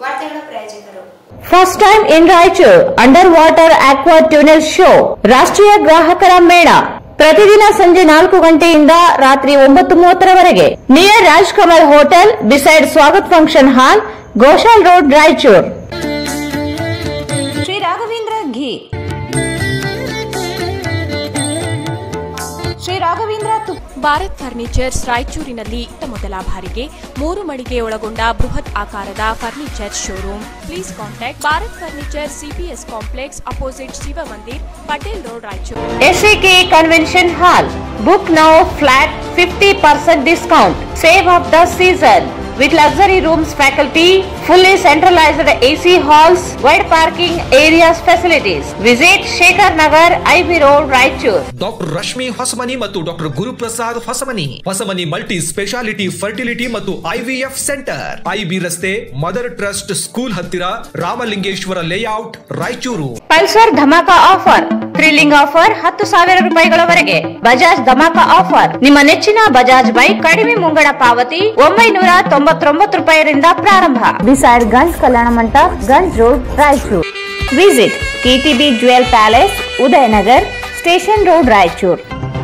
ವಾರ್ತೆಗಳ ಪ್ರಾಯೋಜಕರು first time in Raichur under water aqua tunnel show ರಾಷ್ಟ್ರೀಯ ಗ್ರಾಹಕರ ಮೇಳ ಪ್ರತಿದಿನ ಸಂಜೆ 4 ಗಂಟೆಯಿಂದ ರಾತ್ರಿ 9:30 near Raj Kamal hotel beside Swagat function hall Goshal road Raichur. Shri Raghavendra ಘೀ ಶ್ರೀ ರಾಘವೇಂದ್ರ ಭಾರತ್ ಫರ್ನಿಚರ್ಸ್ ರಾಯಚೂರಿನಲ್ಲಿ ಮೊದಲ ಬಾರಿಗೆ 3 ಮಳಿಗೆ ಒಳಗೊಂಡ ಬೃಹತ್ ಆಕಾರದ furniture showroom. Please contact Bharat furniture CPS complex opposite Shiva Mandir Patel road Raichur. SAK convention hall book now flat 50% discount. Save of the season with luxury rooms, faculty, fully centralized AC halls, wide parking areas, facilities. Visit Shekhar Nagar, IB Road, Raichur. Doctor Rashmi Hosamani ಮತ್ತು doctor Guruprasad Hosamani multi speciality fertility ಮತ್ತು IVF centre, IB ರಸ್ತೆ, mother trust school ಹತ್ತಿರ, Ramalingeshwara layout, Raichur. Pulsar dhamaka offer, thrilling offer 10,000 ರೂಪಾಯಿಗಳವರೆಗೆ. Bajaj dhamaka offer, ನಿಮ್ಮ ನೆಚ್ಚಿನ Bajaj bike ಕಡಿಮೆ ಮುಂಗಡ ಪಾವತಿ 999 ರೂಪಾಯಿಯಿಂದ ಪ್ರಾರಂಭ. Beside Ganj Kalyana Mantapa, Ganj road, Raichur. Visit KTB jewel palace, Udayanagar, station road, Raichur.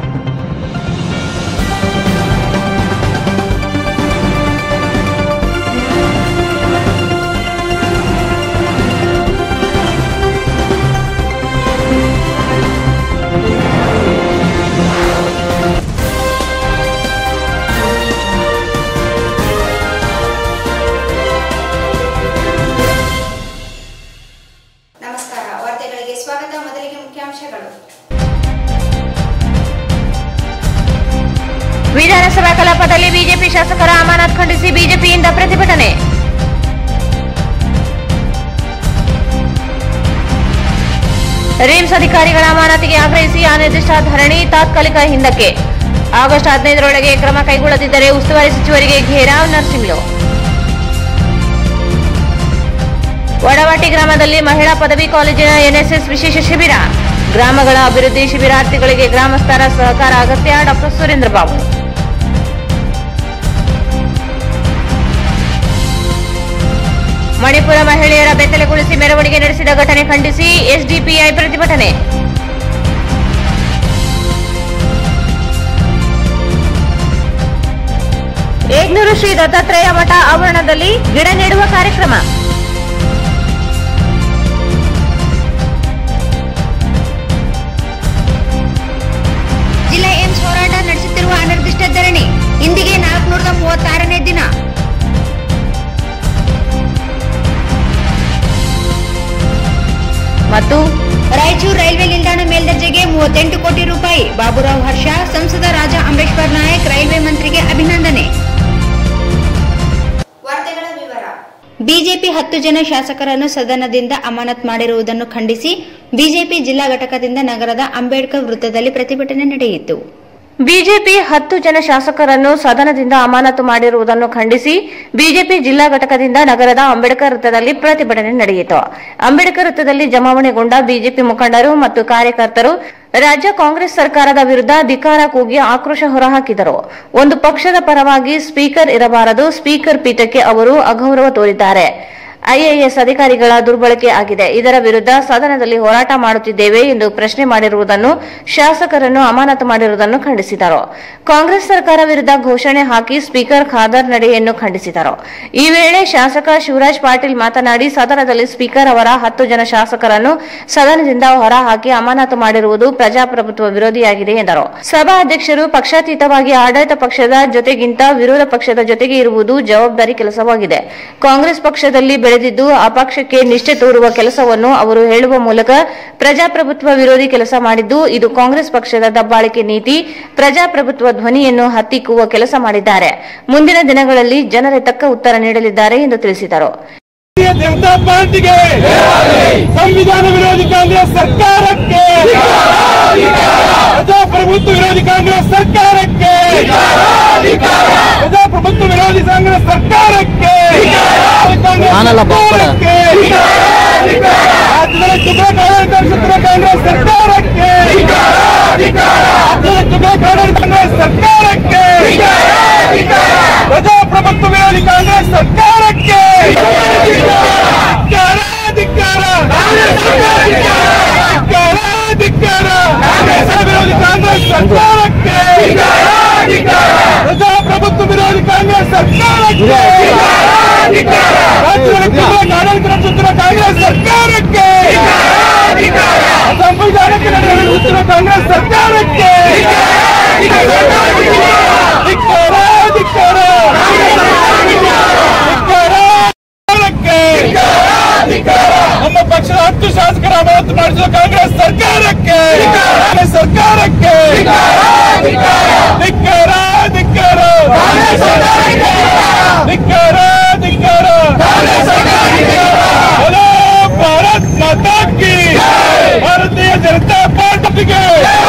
ವಿಧಾನಸಭಾ ಕಲಾಪದಲ್ಲಿ ಬಿಜೆಪಿ ಶಾಸಕರ ಅಮಾನತು ಖಂಡಿಸಿ ಬಿಜೆಪಿಯಿಂದ ಪ್ರತಿಭಟನೆ. ರಿಮ್ಸ್ ಅಧಿಕಾರಿಗಳ ಅಮಾನತಿಗೆ ಆಗ್ರಹಿಸಿ ಅನಿರ್ದಿಷ್ಟ ಧರಣಿ ತಾತ್ಕಾಲಿಕ ಹಿಂದಕ್ಕೆ. ಆಗಸ್ಟ್ 15ರೊಳಗೆ ಕ್ರಮ ಕೈಗೊಳ್ಳದಿದ್ದರೆ ಉಸ್ತುವಾರಿ ಸಚಿವರಿಗೆ ಘೇರಾವ್. ನರಸಿಂಹಲು. ವಡವಾಟಿ ಗ್ರಾಮದಲ್ಲಿ ಮಹಿಳಾ ಪದವಿ ಕಾಲೇಜಿನ NSS ವಿಶೇಷ ಶಿಬಿರ. ಗ್ರಾಮಗಳ ಅಭಿವೃದ್ಧಿ ಶಿಬಿರಾರ್ಥಿಗಳಿಗೆ ಗ್ರಾಮಸ್ಥರ ಸಹಕಾರ ಅಗತ್ಯ. ಡಾಕ್ಟರ್ ಸುರೇಂದ್ರ ಬಾಬು. ಮಣಿಪುರ ಮಹಿಳೆಯರ ಬೆತ್ತಲೆಗೊಳಿಸಿ ಮೆರವಣಿಗೆ ನಡೆಸಿದ ಘಟನೆ ಖಂಡಿಸಿ SDPI ಪ್ರತಿಭಟನೆ. ಏಗ್ನೂರು ಶ್ರೀ ದತ್ತಾತ್ರೇಯ ಮಠ ಆವರಣದಲ್ಲಿ ಗಿಡ ನೆಡುವ ಕಾರ್ಯಕ್ರಮ. ಜಿಲ್ಲಾ ಏಮ್ಸ್ ಹೋರಾಟ ನಡೆಸುತ್ತಿರುವ ಅನಿರ್ದಿಷ್ಟ ಧರಣಿ ಇಂದಿಗೆ 436ನೇ ದಿನ. ಮತ್ತು ರಾಯಚೂರು ರೈಲ್ವೆ ನಿಲ್ದಾಣ ಮೇಲ್ದರ್ಜೆಗೆ 38 ಕೋಟಿ ರೂಪಾಯಿ. ಬಾಬುರಾವ್ ಹರ್ಷ. ಸಂಸದ ರಾಜ ಅಂಬೇಶ್ವರ್ ನಾಯಕ್ ರೈಲ್ವೆ ಮಂತ್ರಿಗೆ ಅಭಿನಂದನೆ. ವಾರ್ತೆಗಳ ವಿವರ. ಬಿಜೆಪಿ 10 ಜನ ಶಾಸಕರನ್ನು ಸದನದಿಂದ ಅಮಾನತು ಮಾಡಿರುವುದನ್ನು ಖಂಡಿಸಿ ಬಿಜೆಪಿ ಜಿಲ್ಲಾ ಘಟಕದಿಂದ ನಗರದ ಅಂಬೇಡ್ಕರ್ ವೃತ್ತದಲ್ಲಿ ಪ್ರತಿಭಟನೆ ನಡೆಯಿತು. ಬಿಜೆಪಿ 10 ಜನ ಶಾಸಕರನ್ನು ಸದನದಿಂದ ಅಮಾನತು ಮಾಡಿರುವುದನ್ನು ಖಂಡಿಸಿ ಬಿಜೆಪಿ ಜಿಲ್ಲಾ ಘಟಕದಿಂದ ನಗರದ ಅಂಬೇಡ್ಕರ್ ವೃತ್ತದಲ್ಲಿ ಪ್ರತಿಭಟನೆ ನಡೆಯಿತು. ಅಂಬೇಡ್ಕರ್ ವೃತ್ತದಲ್ಲಿ ಜಮಾವಣೆಗೊಂಡ ಬಿಜೆಪಿ ಮುಖಂಡರು ಮತ್ತು ಕಾರ್ಯಕರ್ತರು ರಾಜ್ಯ ಕಾಂಗ್ರೆಸ್ ಸರ್ಕಾರದ ವಿರುದ್ಧ ಧಿಕ್ಕಾರ ಕೂಗಿ ಆಕ್ರೋಶ ಹೊರಹಾಕಿದರು. ಒಂದು ಪಕ್ಷದ ಪರವಾಗಿ ಸ್ಪೀಕರ್ ಇರಬಾರದು, ಸ್ಪೀಕರ್ ಪೀಠಕ್ಕೆ ಅವರು ಅಗೌರವ ತೋರಿದ್ದಾರೆ, IAS ಅಧಿಕಾರಿಗಳ ದುರ್ಬಳಕೆ ಆಗಿದೆ, ಇದರ ವಿರುದ್ಧ ಸದನದಲ್ಲಿ ಹೋರಾಟ ಮಾಡುತ್ತಿದ್ದೇವೆ ಎಂದು ಪ್ರಶ್ನೆ ಮಾಡಿರುವುದನ್ನು, ಶಾಸಕರನ್ನು ಅಮಾನತು ಮಾಡಿರುವುದನ್ನು ಖಂಡಿಸಿದರು. ಕಾಂಗ್ರೆಸ್ ಸರ್ಕಾರ ವಿರುದ್ಧ ಘೋಷಣೆ ಹಾಕಿ ಸ್ಪೀಕರ್ ಖಾದರ್ ನಡೆಯನ್ನು ಖಂಡಿಸಿದರು. ಈ ವೇಳೆ ಶಾಸಕ ಶಿವರಾಜ್ ಪಾಟೀಲ್ ಮಾತನಾಡಿ, ಸದನದಲ್ಲಿ ಸ್ಪೀಕರ್ ಅವರ 10 ಜನ ಶಾಸಕರನ್ನು ಸದನದಿಂದ ಹೊರಹಾಕಿ ಅಮಾನತು ಮಾಡಿರುವುದು ಪ್ರಜಾಪ್ರಭುತ್ವ ವಿರೋಧಿಯಾಗಿದೆ ಎಂದರು. ಸಭಾಧ್ಯಕ್ಷರು ಪಕ್ಷಾತೀತವಾಗಿ ಆಡಳಿತ ಪಕ್ಷದ ಜೊತೆಗಿಂತ ವಿರೋಧ ಪಕ್ಷದ ಜೊತೆಗೆ ಇರುವುದು ಜವಾಬ್ದಾರಿ ಕೆಲಸವಾಗಿದೆ. ಕಾಂಗ್ರೆಸ್ ಪಕ್ಷದಲ್ಲಿ ಬೆಳೆದಿದ್ದು ಆ ಪಕ್ಷಕ್ಕೆ ನಿಷ್ಠೆ ತೋರುವ ಕೆಲಸವನ್ನು ಅವರು ಹೇಳುವ ಮೂಲಕ ಪ್ರಜಾಪ್ರಭುತ್ವ ವಿರೋಧಿ ಕೆಲಸ ಮಾಡಿದ್ದು, ಇದು ಕಾಂಗ್ರೆಸ್ ಪಕ್ಷದ ದಬ್ಬಾಳಿಕೆ ನೀತಿ, ಪ್ರಜಾಪ್ರಭುತ್ವ ಧ್ವನಿಯನ್ನು ಹತ್ತಿಕ್ಕುವ ಕೆಲಸ ಮಾಡಿದ್ದಾರೆ. ಮುಂದಿನ ದಿನಗಳಲ್ಲಿ ಜನರೇ ತಕ್ಕ ಉತ್ತರ ನೀಡಲಿದ್ದಾರೆ ಎಂದು ತಿಳಿಸಿದರು. ಜನತಾ ಪಾರ್ಟಿಗೆ, ಸಂವಿಧಾನ ವಿರೋಧಿ ಕಾಂಗ್ರೆಸ್ ಸರ್ಕಾರಕ್ಕೆ, ಪ್ರಜಾಪ್ರಭುತ್ವ ವಿರೋಧಿ ಕಾಂಗ್ರೆಸ್ ಸರ್ಕಾರಕ್ಕೆ, ಪ್ರಜಾಪ್ರಭುತ್ವ ವಿರೋಧಿ ಕಾಂಗ್ರೆಸ್ ಸರ್ಕಾರಕ್ಕೆ, ರಾಜ್ಯದಲ್ಲಿ ಚುನಾವಣೆ ಕಾಂಗ್ರೆಸ್ ಸರ್ಕಾರಕ್ಕೆ, ಕಾಂಗ್ರೆಸ್ ಸರ್ಕಾರಕ್ಕೆ, ಪ್ರಜಾಪ್ರಭುತ್ವ ವಿರೋಧಿ ಕಾಂಗ್ರೆಸ್ ಸರ್ಕಾರಕ್ಕೆ ರಾಜ್ಯದಲ್ಲಿ ಆಡಳಿತ ನಡೆಸುತ್ತಿರುವ ಕಾಂಗ್ರೆಸ್ ಸರ್ಕಾರಕ್ಕೆ, ಸಂವಿಧಾನಕ್ಕೆ ನಡೆಸುತ್ತಿರುವ ಕಾಂಗ್ರೆಸ್ ಸರ್ಕಾರಕ್ಕೆ ನಮ್ಮ ಪಕ್ಷದ 10 ಶಾಸಕರ ಅಮಾನತು ಮಾಡಿಸುವ ಕಾಂಗ್ರೆಸ್ ಸರ್ಕಾರಕ್ಕೆ ಧಿಕ್ಕಾರ ಧಿಕ್ಕಾರ ಧಿಕ್ಕಾರ ಧಿಕ್ಕಾರ बोलो भारत माता की, ಭಾರತೀಯ ಜನತಾ ಪಾರ್ಟಿಗೆ.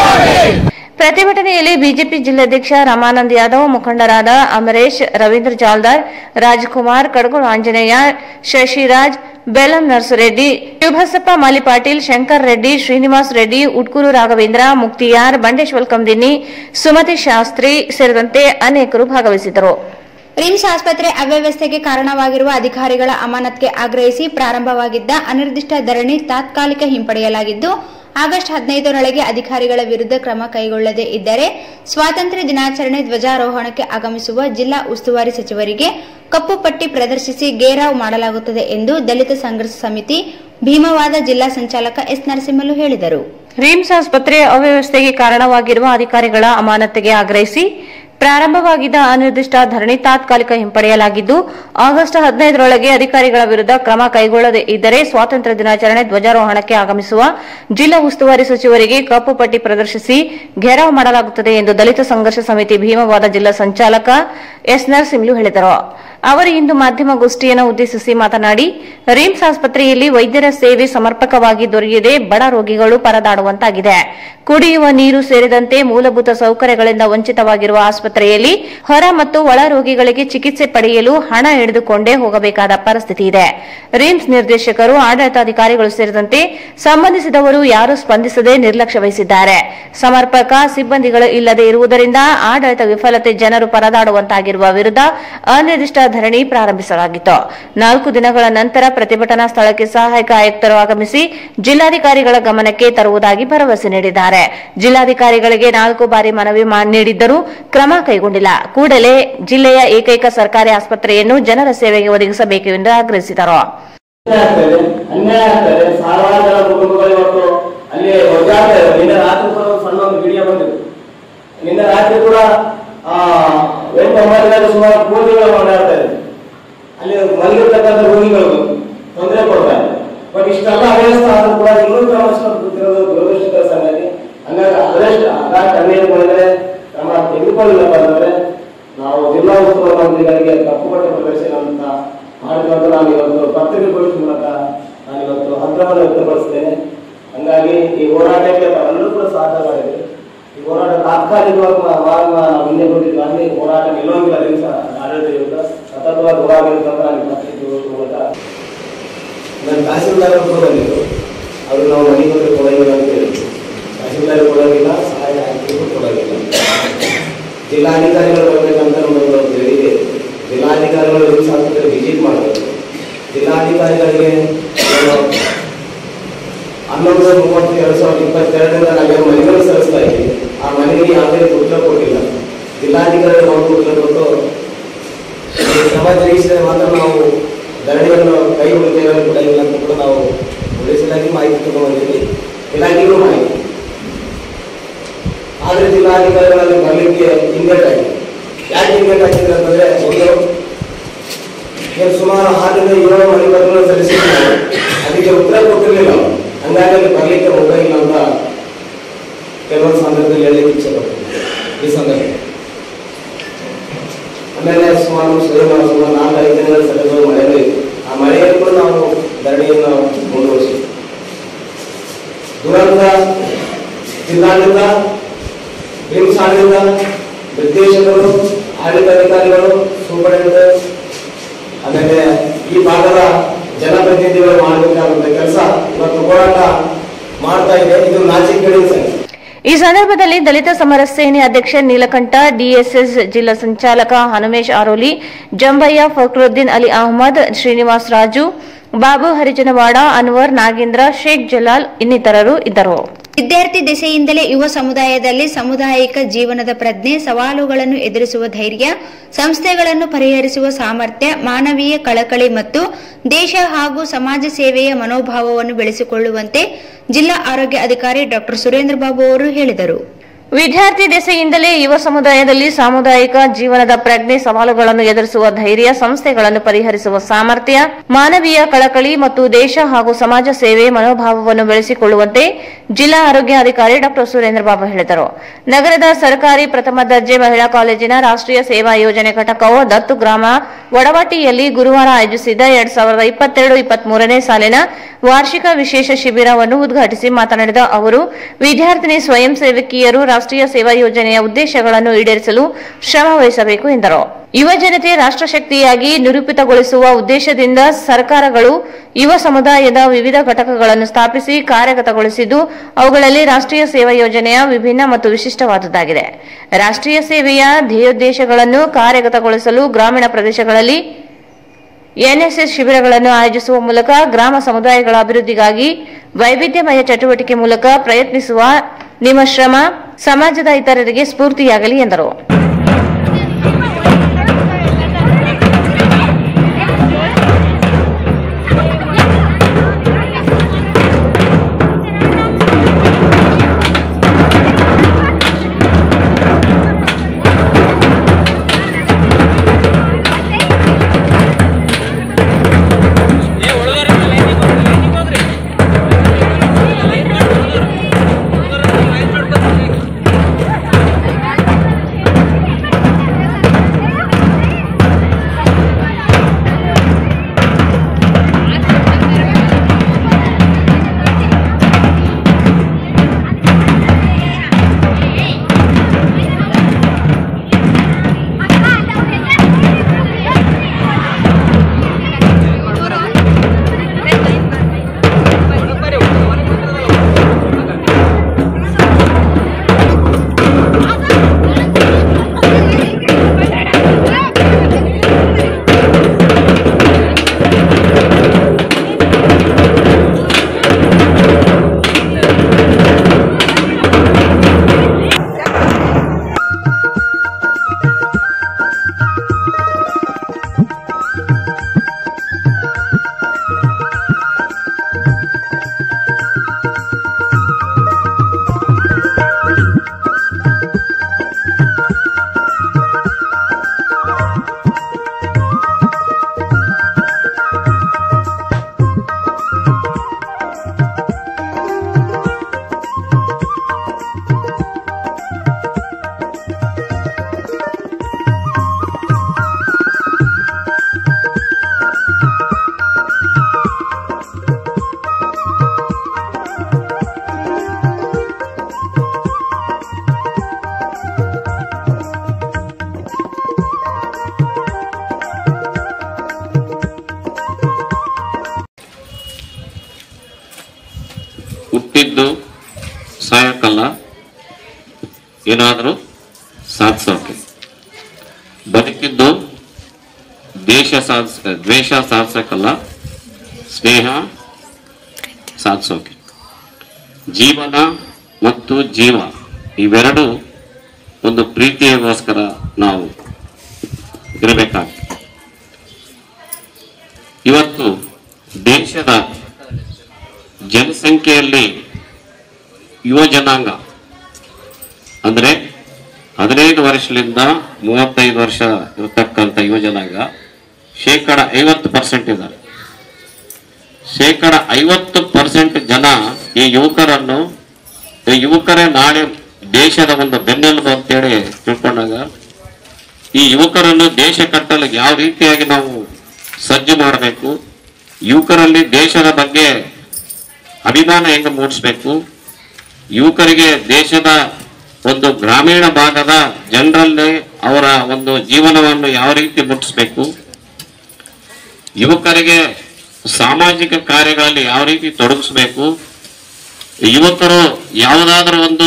ಪ್ರತಿಭಟನೆಯಲ್ಲಿ ಬಿಜೆಪಿ ಜಿಲ್ಲಾಧ್ಯಕ್ಷ ರಾಮಾನಂದ್ ಯಾದವ್, ಮುಖಂಡರಾದ ಅಮರೇಶ್, ರವೀಂದ್ರ ಜಾಲ್ದಾರ್, ರಾಜ್ಕುಮಾರ್, ಕಡಗೋಳು ಆಂಜನೇಯ, ಶಶಿರಾಜ್, ಬೆಲಂ ನರ್ಸರೆಡ್ಡಿ, ಶಿವಬಸಪ್ಪ ಮಾಲಿಪಾಟೀಲ್, ಶಂಕರ್ ರೆಡ್ಡಿ, ಶ್ರೀನಿವಾಸ್ ರೆಡ್ಡಿ, ಉಟ್ಕೂರು ರಾಘವೇಂದ್ರ, ಮುಕ್ತಿಯಾರ್, ಬಂಡೇಶ್ವರ್ ಕಮದಿನ್ನಿ, ಸುಮತಿ ಶಾಸ್ತ್ರಿ ಸೇರಿದಂತೆ ಅನೇಕರು ಭಾಗವಹಿಸಿದ್ದರು. ರಿಮ್ಸ್ ಆಸ್ಪತ್ರೆ ಅವ್ಯವಸ್ಥೆಗೆ ಕಾರಣವಾಗಿರುವ ಅಧಿಕಾರಿಗಳ ಅಮಾನತ್ಗೆ ಆಗ್ರಹಿಸಿ ಪ್ರಾರಂಭವಾಗಿದ್ದ ಅನಿರ್ದಿಷ್ಟ ಧರಣಿ ತಾತ್ಕಾಲಿಕ ಹಿಂಪಡೆಯಲಾಗಿದ್ದು, ಆಗಸ್ಟ್ 15ರೊಳಗೆ ಅಧಿಕಾರಿಗಳ ವಿರುದ್ಧ ಕ್ರಮ ಕೈಗೊಳ್ಳದೇ ಇದ್ದರೆ ಸ್ವಾತಂತ್ರ್ಯ ದಿನಾಚರಣೆ ಧ್ವಜಾರೋಹಣಕ್ಕೆ ಆಗಮಿಸುವ ಜಿಲ್ಲಾ ಉಸ್ತುವಾರಿ ಸಚಿವರಿಗೆ ಕಪ್ಪು ಪಟ್ಟಿ ಪ್ರದರ್ಶಿಸಿ ಘೇರಾವ್ ಮಾಡಲಾಗುತ್ತದೆ ಎಂದು ದಲಿತ ಸಂಘರ್ಷ ಸಮಿತಿ ಭೀಮವಾದ ಜಿಲ್ಲಾ ಸಂಚಾಲಕ ಎಸ್ ನರಸಿಂಹಲು ಹೇಳಿದರು. ರಿಮ್ಸ್ ಆಸ್ಪತ್ರೆ ಅವ್ಯವಸ್ಥೆಗೆ ಕಾರಣವಾಗಿರುವ ಅಧಿಕಾರಿಗಳ ಅಮಾನತಿಗೆ ಆಗ್ರಹಿಸಿ ಪ್ರಾರಂಭವಾಗಿದ್ದ ಅನಿರ್ದಿಷ್ಟ ಧರಣಿ ತಾತ್ಕಾಲಿಕ ಹಿಂಪಡೆಯಲಾಗಿದ್ದು, ಆಗಸ್ಟ್ 15ರೊಳಗೆ ಅಧಿಕಾರಿಗಳ ವಿರುದ್ಧ ಕ್ರಮ ಕೈಗೊಳ್ಳದೇ ಇದ್ದರೆ ಸ್ವಾತಂತ್ರ್ಯ ದಿನಾಚರಣೆ ಧ್ವಜಾರೋಹಣಕ್ಕೆ ಆಗಮಿಸುವ ಜಿಲ್ಲಾ ಉಸ್ತುವಾರಿ ಸಚಿವರಿಗೆ ಕಪ್ಪು ಪಟ್ಟಿ ಪ್ರದರ್ಶಿಸಿ ಘೇರಾವ್ ಮಾಡಲಾಗುತ್ತದೆ ಎಂದು ದಲಿತ ಸಂಘರ್ಷ ಸಮಿತಿ ಭೀಮವಾದ ಜಿಲ್ಲಾ ಸಂಚಾಲಕ ಎಸ್ ನರಸಿಂಹಲು ಹೇಳಿದರು. ಅವರು ಇಂದು ಮಾಧ್ಯಮಗೋಷ್ಠಿಯನ್ನು ಉದ್ದೇಶಿಸಿ ಮಾತನಾಡಿ, ರಿಮ್ಸ್ ಆಸ್ಪತ್ರೆಯಲ್ಲಿ ವೈದ್ಯರ ಸೇವೆ ಸಮರ್ಪಕವಾಗಿ ದೊರೆಯದೆ ಬಡ ರೋಗಿಗಳು ಪರದಾಡುವಂತಾಗಿದೆ. ಕುಡಿಯುವ ನೀರು ಸೇರಿದಂತೆ ಮೂಲಭೂತ ಸೌಕರ್ಯಗಳಿಂದ ವಂಚಿತವಾಗಿರುವ ಆಸ್ಪತ್ರೆಯಲ್ಲಿ ಹೊರ ಮತ್ತು ಒಳ ರೋಗಿಗಳಿಗೆ ಚಿಕಿತ್ಸೆ ಪಡೆಯಲು ಹಣ ಹಿಡಿದುಕೊಂಡೇ ಹೋಗಬೇಕಾದ ಪರಿಸ್ಥಿತಿ ಇದೆ. ರಿಮ್ಸ್ ನಿರ್ದೇಶಕರು, ಆಡಳಿತಾಧಿಕಾರಿಗಳು ಸೇರಿದಂತೆ ಸಂಬಂಧಿಸಿದವರು ಯಾರೂ ಸ್ಪಂದಿಸದೆ ನಿರ್ಲಕ್ಷ್ಯ ವಹಿಸಿದ್ದಾರೆ. ಸಮರ್ಪಕ ಸಿಬ್ಬಂದಿಗಳು ಇಲ್ಲದೆ ಇರುವುದರಿಂದ ಆಡಳಿತ ವಿಫಲತೆ ಜನರು ಪರದಾಡುವಂತಾಗಿರುವ ವಿರುದ್ಧ ಅನಿರ್ದಿಷ್ಟ ಧರಣಿ ಪ್ರಾರಂಭಿಸಲಾಗಿತ್ತು. 4 ದಿನಗಳ ನಂತರ ಪ್ರತಿಭಟನಾ ಸ್ಥಳಕ್ಕೆ ಸಹಾಯಕ ಆಯುಕ್ತರು ಆಗಮಿಸಿ ಜಿಲ್ಲಾಧಿಕಾರಿಗಳ ಗಮನಕ್ಕೆ ತರುವುದಾಗಿ ಭರವಸೆ ನೀಡಿದ್ದಾರೆ. ಜಿಲ್ಲಾಧಿಕಾರಿಗಳಿಗೆ 4 ಬಾರಿ ಮನವಿ ನೀಡಿದ್ದರೂ ಕ್ರಮ ಕೈಗೊಂಡಿಲ್ಲ. ಕೂಡಲೇ ಜಿಲ್ಲೆಯ ಏಕೈಕ ಸರ್ಕಾರಿ ಆಸ್ಪತ್ರೆಯನ್ನು ಜನರ ಸೇವೆಗೆ ಒದಗಿಸಬೇಕು ಎಂದು ಆಗ್ರಹಿಸಿದರು. ನಿನ್ನೆ ರಾತ್ರಿ ಕೂಡ ಸುಮಾರು ಕೋಟಿಗಳು ಓಡಾಡ್ತಾ ಇದೆ. ಅಲ್ಲಿ ಮಲಗಿರ್ತಕ್ಕಂಥ ರೋಗಿಗಳು ತೊಂದರೆ ಕೊಡ್ತಾರೆ. ಬಟ್ ಇಷ್ಟೆಲ್ಲ ಅವ್ಯವಸ್ಥೆ ಆದ್ರೂ ಕೂಡ ಇನ್ನೂ ಕ್ರಮಿಸ್ತಿರೋದು ದುರದೃಷ್ಟಕರ ಸಂಗತಿ. ಹಂಗಾಗಿ ಅದರಷ್ಟು ಕಣ್ಣೀರುಗಳೇ ಕ್ರಮ ತೆಗೆದುಕೊಳ್ಳಿಲ್ಲಪ್ಪ ಅಂತಂದ್ರೆ ನಾವು ಜಿಲ್ಲಾ ಉಸ್ತುವಾರಿ ಮಂತ್ರಿಗಳಿಗೆ ಕಪ್ಪು ಪಟ್ಟಿ ಪ್ರದರ್ಶನ ಅಂತ ಮಾಡಿಕೊಂಡು ನಾನು ಇವತ್ತು ಪತ್ರಿಕಾಗೋಷ್ಠಿ ಮೂಲಕ ನಾನು ಇವತ್ತು ಆಗ್ರಹವನ್ನು ವ್ಯಕ್ತಪಡಿಸ್ತೇನೆ. ಹಂಗಾಗಿ ಈ ಹೋರಾಟಕ್ಕೆ ಎಲ್ಲರೂ ಕೂಡ ಸಹಕಾರ ಮಾಡಿದೆ. ಈ ಹೋರಾಟ ತಾತ್ಕಾಲಿಕವಾಗಿ ನಾವು ಮುಂದೆ ಕೊಟ್ಟಿದ್ದು ಅಲ್ಲಿ ಹೋರಾಟ ನಿಲ್ಲೋಂಗಿಲ್ಲ. ದಿವಸ ಆಡಳಿತ ವಿರುದ್ಧ ಸತತವಾಗಿ ಹೋರಾಟ ನಾನು ಪತ್ರಿಕಾಗೋಷ್ಠಿ ಮೂಲಕ ನನ್ನ ತಹಸೀಲ್ದಾರ್ ಕೂಡ ಬಂದಿದ್ರು. ಅವರು ನಾವು ಮನೆಗೆ ಕೊಡೋದಿಲ್ಲ ಅಂತ ಹೇಳಿದ್ರು. ತಹಸೀಲ್ದಾರ್ ಕೊಡೋದಿಲ್ಲ, ಸಹಾಯ ಆಯುಕ್ತರು ಕೊಡೋದಿಲ್ಲ. ಜಿಲ್ಲಾಧಿಕಾರಿಗಳು ಬರಬೇಕಂತ ನಮ್ಮದು ಹೇಳಿದೆ. ಜಿಲ್ಲಾಧಿಕಾರಿಗಳು ರಿಮ್ಸ್ ಆಸ್ಪತ್ರೆ ವಿಸಿಟ್ ಮಾಡಬೇಕು. ಜಿಲ್ಲಾಧಿಕಾರಿಗಳಿಗೆ 11/30/2022 ನಾವೇನು ಮನೆಗಳು ಸಲ್ಲಿಸ್ತಾ ಇದ್ದೀವಿ. ಆ ಮನೆಗೆ ಯಾವುದೇ ಉತ್ತರ ಕೊಟ್ಟಿಲ್ಲ. ಜಿಲ್ಲಾಧಿಕಾರಿಗಳು ಒಂದು ಉತ್ತರ ಕೊಟ್ಟು ಕ್ರಮ ಜರುಗಿಸಿದರೆ ಮಾತ್ರ ನಾವು ಧರಣಿಯನ್ನು ಕೈಗೊಳ್ಳುತ್ತೇವೆ ಕೂಡ ಇಲ್ಲ ಅಂತ ಕೂಡ ನಾವು ಪೊಲೀಸ್ ಇಲಾಖೆ ಮಾಹಿತಿ ತಗೊಂಡು ಬಂದಿದ್ದೀವಿ. ಇಲಾಖೆಗೂ ಮಾಹಿತಿ. ಆದರೆ ಜಿಲ್ಲಾಧಿಕಾರಿಗಳಲ್ಲಿ ಬರಲಿಕ್ಕೆ ಹಿಂದೇಟ್ ಆಗಿದೆ. ಯಾಕೆ ಹಿಂದೇಟ್ ಆಗಿದ್ರೆ ಅಂತಂದ್ರೆ ಒಂದು ಸುಮಾರು 6 ರಿಂದ 7 ಮನೆಗಳನ್ನು ಸಲ್ಲಿಸಿದ್ದಾರೆ. ಅದಕ್ಕೆ ಉತ್ತರ ಕೊಟ್ಟಿರಲಿಲ್ಲ. ಹಂಗಾಗಿ ಅಲ್ಲಿ ಬರಲಿಕ್ಕೆ ಹೋಗಿಲ್ಲ ಅಂತ ಕೆಲವೊಂದು ಸಂದರ್ಭದಲ್ಲಿ ಹೇಳಲಿಕ್ಕೆ ಇಚ್ಛೆ ಪಡ್ತೀನಿ ಈ ಸಂದರ್ಭ. ಆಮೇಲೆ ಸುಮಾರು 4-5 ದಿನಗಳ ಸಲುವಾಗಿ ಮಳೆಗಳು ಇತ್ತು. ಆ ಮಳೆಯಲ್ಲಿ ಕೂಡ ನಾವು ಧರಣಿಯನ್ನು ಮುಂದುವರಿಸಿದ್ವಿ. ದುರಂತ ಜಿಲ್ಲಾಡಳಿತ, ರಿಮ್ಸ್ ಆಡಳಿತ, ನಿರ್ದೇಶಕರು, ಆಡಳಿತಾಧಿಕಾರಿಗಳು, ಸೂಪರಿಂಟೆಂಡೆಂಟ್, ಆಮೇಲೆ ಈ ಭಾಗದ ಜನಪ್ರತಿನಿಧಿಗಳು ಮಾಡಬೇಕಾದಂತ ಕೆಲಸ ಇವತ್ತು ಹೋರಾಟ ಮಾಡ್ತಾ ಇದೆ. ಇದು ನಾಚಿಕೆಗೇಡಿನ ಸಂಗತಿ. ಈ ಸಂದರ್ಭದಲ್ಲಿ ದಲಿತ ಸಮರ ಸೇನೆ ಅಧ್ಯಕ್ಷ ನೀಲಕಂಠ, ಡಿಎಸ್ಎಸ್ ಜಿಲ್ಲಾ ಸಂಚಾಲಕ ಹನುಮೇಶ್ ಆರೋಲಿ, ಜಂಬಯ್ಯ, ಫಕ್ರುದ್ದೀನ್ ಅಲಿ ಅಹಮದ್, ಶ್ರೀನಿವಾಸ್ ರಾಜು, ಬಾಬು ಹರಿಜನವಾಡ, ಅನ್ವರ್, ನಾಗೇಂದ್ರ, ಶೇಖ್ ಜಲಾಲ್ ಇನ್ನಿತರರು ಇದ್ದರು. ವಿದ್ಯಾರ್ಥಿ ದೆಸೆಯಿಂದಲೇ ಯುವ ಸಮುದಾಯದಲ್ಲಿ ಸಾಮುದಾಯಿಕ ಜೀವನದ ಪ್ರಜ್ಞೆ, ಸವಾಲುಗಳನ್ನು ಎದುರಿಸುವ ಧೈರ್ಯ, ಸಂಸ್ಥೆಗಳನ್ನು ಪರಿಹರಿಸುವ ಸಾಮರ್ಥ್ಯ, ಮಾನವೀಯ ಕಳಕಳಿ ಮತ್ತು ದೇಶ ಹಾಗೂ ಸಮಾಜ ಸೇವೆಯ ಮನೋಭಾವವನ್ನು ಬೆಳೆಸಿಕೊಳ್ಳುವಂತೆ ಜಿಲ್ಲಾ ಆರೋಗ್ಯ ಅಧಿಕಾರಿ ಡಾ ಸುರೇಂದ್ರ ಬಾಬು ಅವರು ಹೇಳಿದರು. ವಿದ್ಯಾರ್ಥಿ ದೆಸೆಯಿಂದಲೇ ಯುವ ಸಮುದಾಯದಲ್ಲಿ ಸಾಮುದಾಯಿಕ ಜೀವನದ ಪ್ರಜ್ಞೆ, ಸವಾಲುಗಳನ್ನು ಎದುರಿಸುವ ಧೈರ್ಯ, ಸಂಸ್ಥೆಗಳನ್ನು ಪರಿಹರಿಸುವ ಸಾಮರ್ಥ್ಯ, ಮಾನವೀಯ ಕಳಕಳಿ ಮತ್ತು ದೇಶ ಹಾಗೂ ಸಮಾಜ ಸೇವೆ ಮನೋಭಾವವನ್ನು ಬೆಳೆಸಿಕೊಳ್ಳುವಂತೆ ಜಿಲ್ಲಾ ಆರೋಗ್ಯಾಧಿಕಾರಿ ಡಾ ಸುರೇಂದ್ರ ಬಾಬು ಹೇಳಿದರು. ನಗರದ ಸರ್ಕಾರಿ ಪ್ರಥಮ ದರ್ಜೆ ಮಹಿಳಾ ಕಾಲೇಜಿನ ರಾಷ್ಟ್ರೀಯ ಸೇವಾ ಯೋಜನೆ ಘಟಕವು ದತ್ತು ಗ್ರಾಮ ವಡವಟ್ಟಿಯಲ್ಲಿ ಗುರುವಾರ ಆಯೋಜಿಸಿದ್ದ 2022-23ನೇ ಸಾಲಿನ ವಾರ್ಷಿಕ ವಿಶೇಷ ಶಿಬಿರವನ್ನು ಉದ್ಘಾಟಿಸಿ ಮಾತನಾಡಿದ ಅವರು, ವಿದ್ಯಾರ್ಥಿನಿ ಸ್ವಯಂ ಸೇವಕಿಯರು ರಾಷ್ಟ್ರೀಯ ಸೇವಾ ಯೋಜನೆಯ ಉದ್ದೇಶಗಳನ್ನು ಈಡೇರಿಸಲು ಶ್ರಮ ವಹಿಸಬೇಕು ಎಂದರು. ಯುವ ಜನತೆ ರಾಷ್ಟ್ರಶಕ್ತಿಯಾಗಿ ನಿರೂಪಿತಗೊಳಿಸುವ ಉದ್ದೇಶದಿಂದ ಸರ್ಕಾರಗಳು ಯುವ ಸಮುದಾಯದ ವಿವಿಧ ಘಟಕಗಳನ್ನು ಸ್ಥಾಪಿಸಿ ಕಾರ್ಯಗತಗೊಳಿಸಿದ್ದು, ಅವುಗಳಲ್ಲಿ ರಾಷ್ಟ್ರೀಯ ಸೇವಾ ಯೋಜನೆಯ ವಿಭಿನ್ನ ಮತ್ತು ವಿಶಿಷ್ಟವಾದುದಾಗಿದೆ. ರಾಷ್ಟ್ರೀಯ ಸೇವೆಯ ಧ್ಯೇಯೋದ್ದೇಶಗಳನ್ನು ಕಾರ್ಯಗತಗೊಳಿಸಲು ಗ್ರಾಮೀಣ ಪ್ರದೇಶಗಳಲ್ಲಿ ಎನ್ಎಸ್ಎಸ್ ಶಿಬಿರಗಳನ್ನು ಆಯೋಜಿಸುವ ಮೂಲಕ ಗ್ರಾಮ ಸಮುದಾಯಗಳ ಅಭಿವೃದ್ಧಿಗಾಗಿ ವೈವಿಧ್ಯಮಯ ಚಟುವಟಿಕೆ ಮೂಲಕ ಪ್ರಯತ್ನಿಸುವ ನಿಮ್ಮ ಶ್ರಮ ಸಮಾಜದ ಇತರರಿಗೆ ಸ್ಫೂರ್ತಿಯಾಗಲಿ ಎಂದರು. ಹುಟ್ಟಿದ್ದು ಸಾಯಕ್ಕಲ್ಲ, ಏನಾದರೂ ಸಾಧಿಸೋಕೆ. ಬದುಕಿದ್ದು ದ್ವೇಷ ಸಾಧಿಸಕ್ಕಲ್ಲ, ಸ್ನೇಹ ಸಾಧಿಸೋಕೆ. ಜೀವನ ಮತ್ತು ಜೀವ ಇವೆರಡು ಒಂದು ಪ್ರೀತಿಗೋಸ್ಕರ ನಾವು ಇರಬೇಕಾಗ್ತದೆ. ಇವತ್ತು ದೇಶದ ಜನಸಂಖ್ಯೆಯಲ್ಲಿ ಯುವ ಜನಾಂಗ ಅಂದರೆ 15 ವರ್ಷದಿಂದ 35 ವರ್ಷ ಇರತಕ್ಕಂಥ ಯುವ ಜನಾಂಗ 50% ಇದ್ದಾರೆ. 50% ಜನ ಈ ಯುವಕರೇ ನಾಳೆ ದೇಶದ ಒಂದು ಬೆನ್ನೆಲುಬು ಅಂತೇಳಿ ತಿಳ್ಕೊಂಡಾಗ, ಈ ಯುವಕರನ್ನು ದೇಶ ಕಟ್ಟಲು ಯಾವ ರೀತಿಯಾಗಿ ನಾವು ಸಜ್ಜು ಮಾಡಬೇಕು, ಯುವಕರಲ್ಲಿ ದೇಶದ ಬಗ್ಗೆ ಅಭಿಮಾನ ಹೆಂಗೆ ಮೂಡಿಸ್ಬೇಕು, ಯುವಕರಿಗೆ ದೇಶದ ಒಂದು ಗ್ರಾಮೀಣ ಭಾಗದ ಜನರಲ್ಲಿ ಅವರ ಒಂದು ಜೀವನವನ್ನು ಯಾವ ರೀತಿ ಮುಟ್ಟಿಸ್ಬೇಕು, ಯುವಕರಿಗೆ ಸಾಮಾಜಿಕ ಕಾರ್ಯಗಳಲ್ಲಿ ಯಾವ ರೀತಿ ತೊಡಗಿಸ್ಬೇಕು, ಯುವಕರು ಯಾವುದಾದ್ರೂ ಒಂದು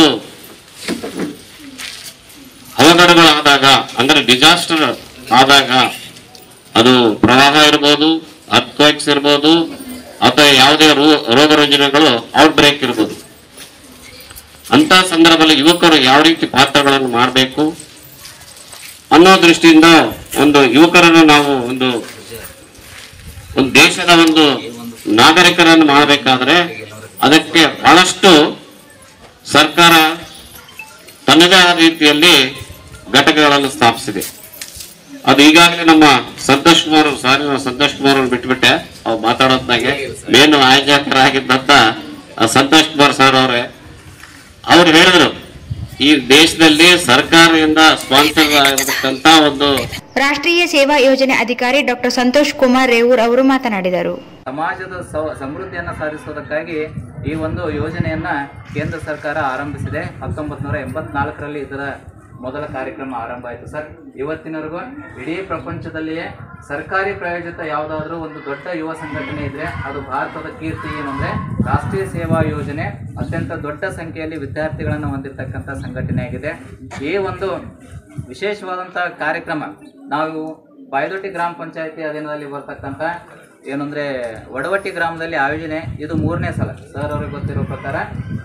ಅವಘಡಗಳಾದಾಗ ಅಂದ್ರೆ ಡಿಸಾಸ್ಟರ್ ಆದಾಗ, ಅದು ಪ್ರವಾಹ ಇರ್ಬೋದು, ಅರ್ಥಕ್ವೇಕ್ಸ್ ಇರ್ಬೋದು, ಅಥವಾ ಯಾವುದೇ ರೋಗ ರುಜಿನಗಳು ಔಟ್ ಬ್ರೇಕ್ ಇರ್ಬೋದು, ಅಂತ ಸಂದರ್ಭದಲ್ಲಿ ಯುವಕರು ಯಾವ ರೀತಿ ಪಾತ್ರಗಳನ್ನು ಮಾಡಬೇಕು ಅನ್ನೋ ದೃಷ್ಟಿಯಿಂದ ಒಂದು ಯುವಕರನ್ನು ನಾವು ಒಂದು ದೇಶದ ಒಂದು ನಾಗರಿಕರನ್ನು ಮಾಡಬೇಕಾದ್ರೆ ಅದಕ್ಕೆ ಬಹಳಷ್ಟು ಸರ್ಕಾರ ತನ್ನದೇ ಆದ ರೀತಿಯಲ್ಲಿ ಘಟಕಗಳನ್ನು ಸ್ಥಾಪಿಸಿದೆ. ಅದು ಈಗಾಗಲೇ ನಮ್ಮ ಸಂತೋಷ್ ಕುಮಾರ್ ಅವ್ರು ಬಿಟ್ಬಿಟ್ಟೆ ಅವ್ರು ಮಾತಾಡೋದ್ನಾಗೆ ಮೇನು ಆಯೋಜಕರಾಗಿದ್ದಂತ ಸಂತೋಷ್ ಕುಮಾರ್ ಸರ್ ಅವ್ರು ಹೇಳಿದ್ರು, ಈ ದೇಶದಲ್ಲಿ ಸರ್ಕಾರದಿಂದ ಸ್ಪಾನ್ಸರ್ ಆಗಿರತಕ್ಕಂತ ಒಂದು ರಾಷ್ಟ್ರೀಯ ಸೇವಾ ಯೋಜನೆ ಅಧಿಕಾರಿ ಡಾಕ್ಟರ್ ಸಂತೋಷ್ ಕುಮಾರ್ ರೇವೂರ್ ಅವರು ಮಾತನಾಡಿದರು. ಸಮಾಜದ ಸಮೃದ್ಧಿಯನ್ನು ಸಾಧಿಸುವುದಕ್ಕಾಗಿ ಈ ಒಂದು ಯೋಜನೆಯನ್ನ ಕೇಂದ್ರ ಸರ್ಕಾರ ಆರಂಭಿಸಿದೆ. 1984ರಲ್ಲಿ ಇದರ ಮೊದಲ ಕಾರ್ಯಕ್ರಮ ಆರಂಭ ಆಯಿತು ಸರ್. ಇವತ್ತಿನವರೆಗೂ ಇಡೀ ಪ್ರಪಂಚದಲ್ಲಿಯೇ ಸರ್ಕಾರಿ ಪ್ರಾಯೋಜಿತ ಯಾವುದಾದ್ರೂ ಒಂದು ದೊಡ್ಡ ಯುವ ಸಂಘಟನೆ ಇದ್ರೆ ಅದು ಭಾರತದ ಕೀರ್ತಿ ಏನಂದ್ರೆ ರಾಷ್ಟ್ರೀಯ ಸೇವಾ ಯೋಜನೆ ಅತ್ಯಂತ ದೊಡ್ಡ ಸಂಖ್ಯೆಯಲ್ಲಿ ವಿದ್ಯಾರ್ಥಿಗಳನ್ನು ಹೊಂದಿರತಕ್ಕಂಥ ಸಂಘಟನೆ ಆಗಿದೆ. ಈ ಒಂದು ವಿಶೇಷವಾದಂಥ ಕಾರ್ಯಕ್ರಮ ನಾವು ಬಾಯದೊಟ್ಟಿ ಗ್ರಾಮ ಪಂಚಾಯತಿ ಅಧೀನದಲ್ಲಿ ಬರ್ತಕ್ಕಂಥ ಏನಂದರೆ ವಡವಟ್ಟಿ ಗ್ರಾಮದಲ್ಲಿ ಆಯೋಜನೆ ಇದು 3ನೇ ಸಲ. ಸರ್ ಅವ್ರಿಗೆ ಗೊತ್ತಿರೋ ಪ್ರಕಾರ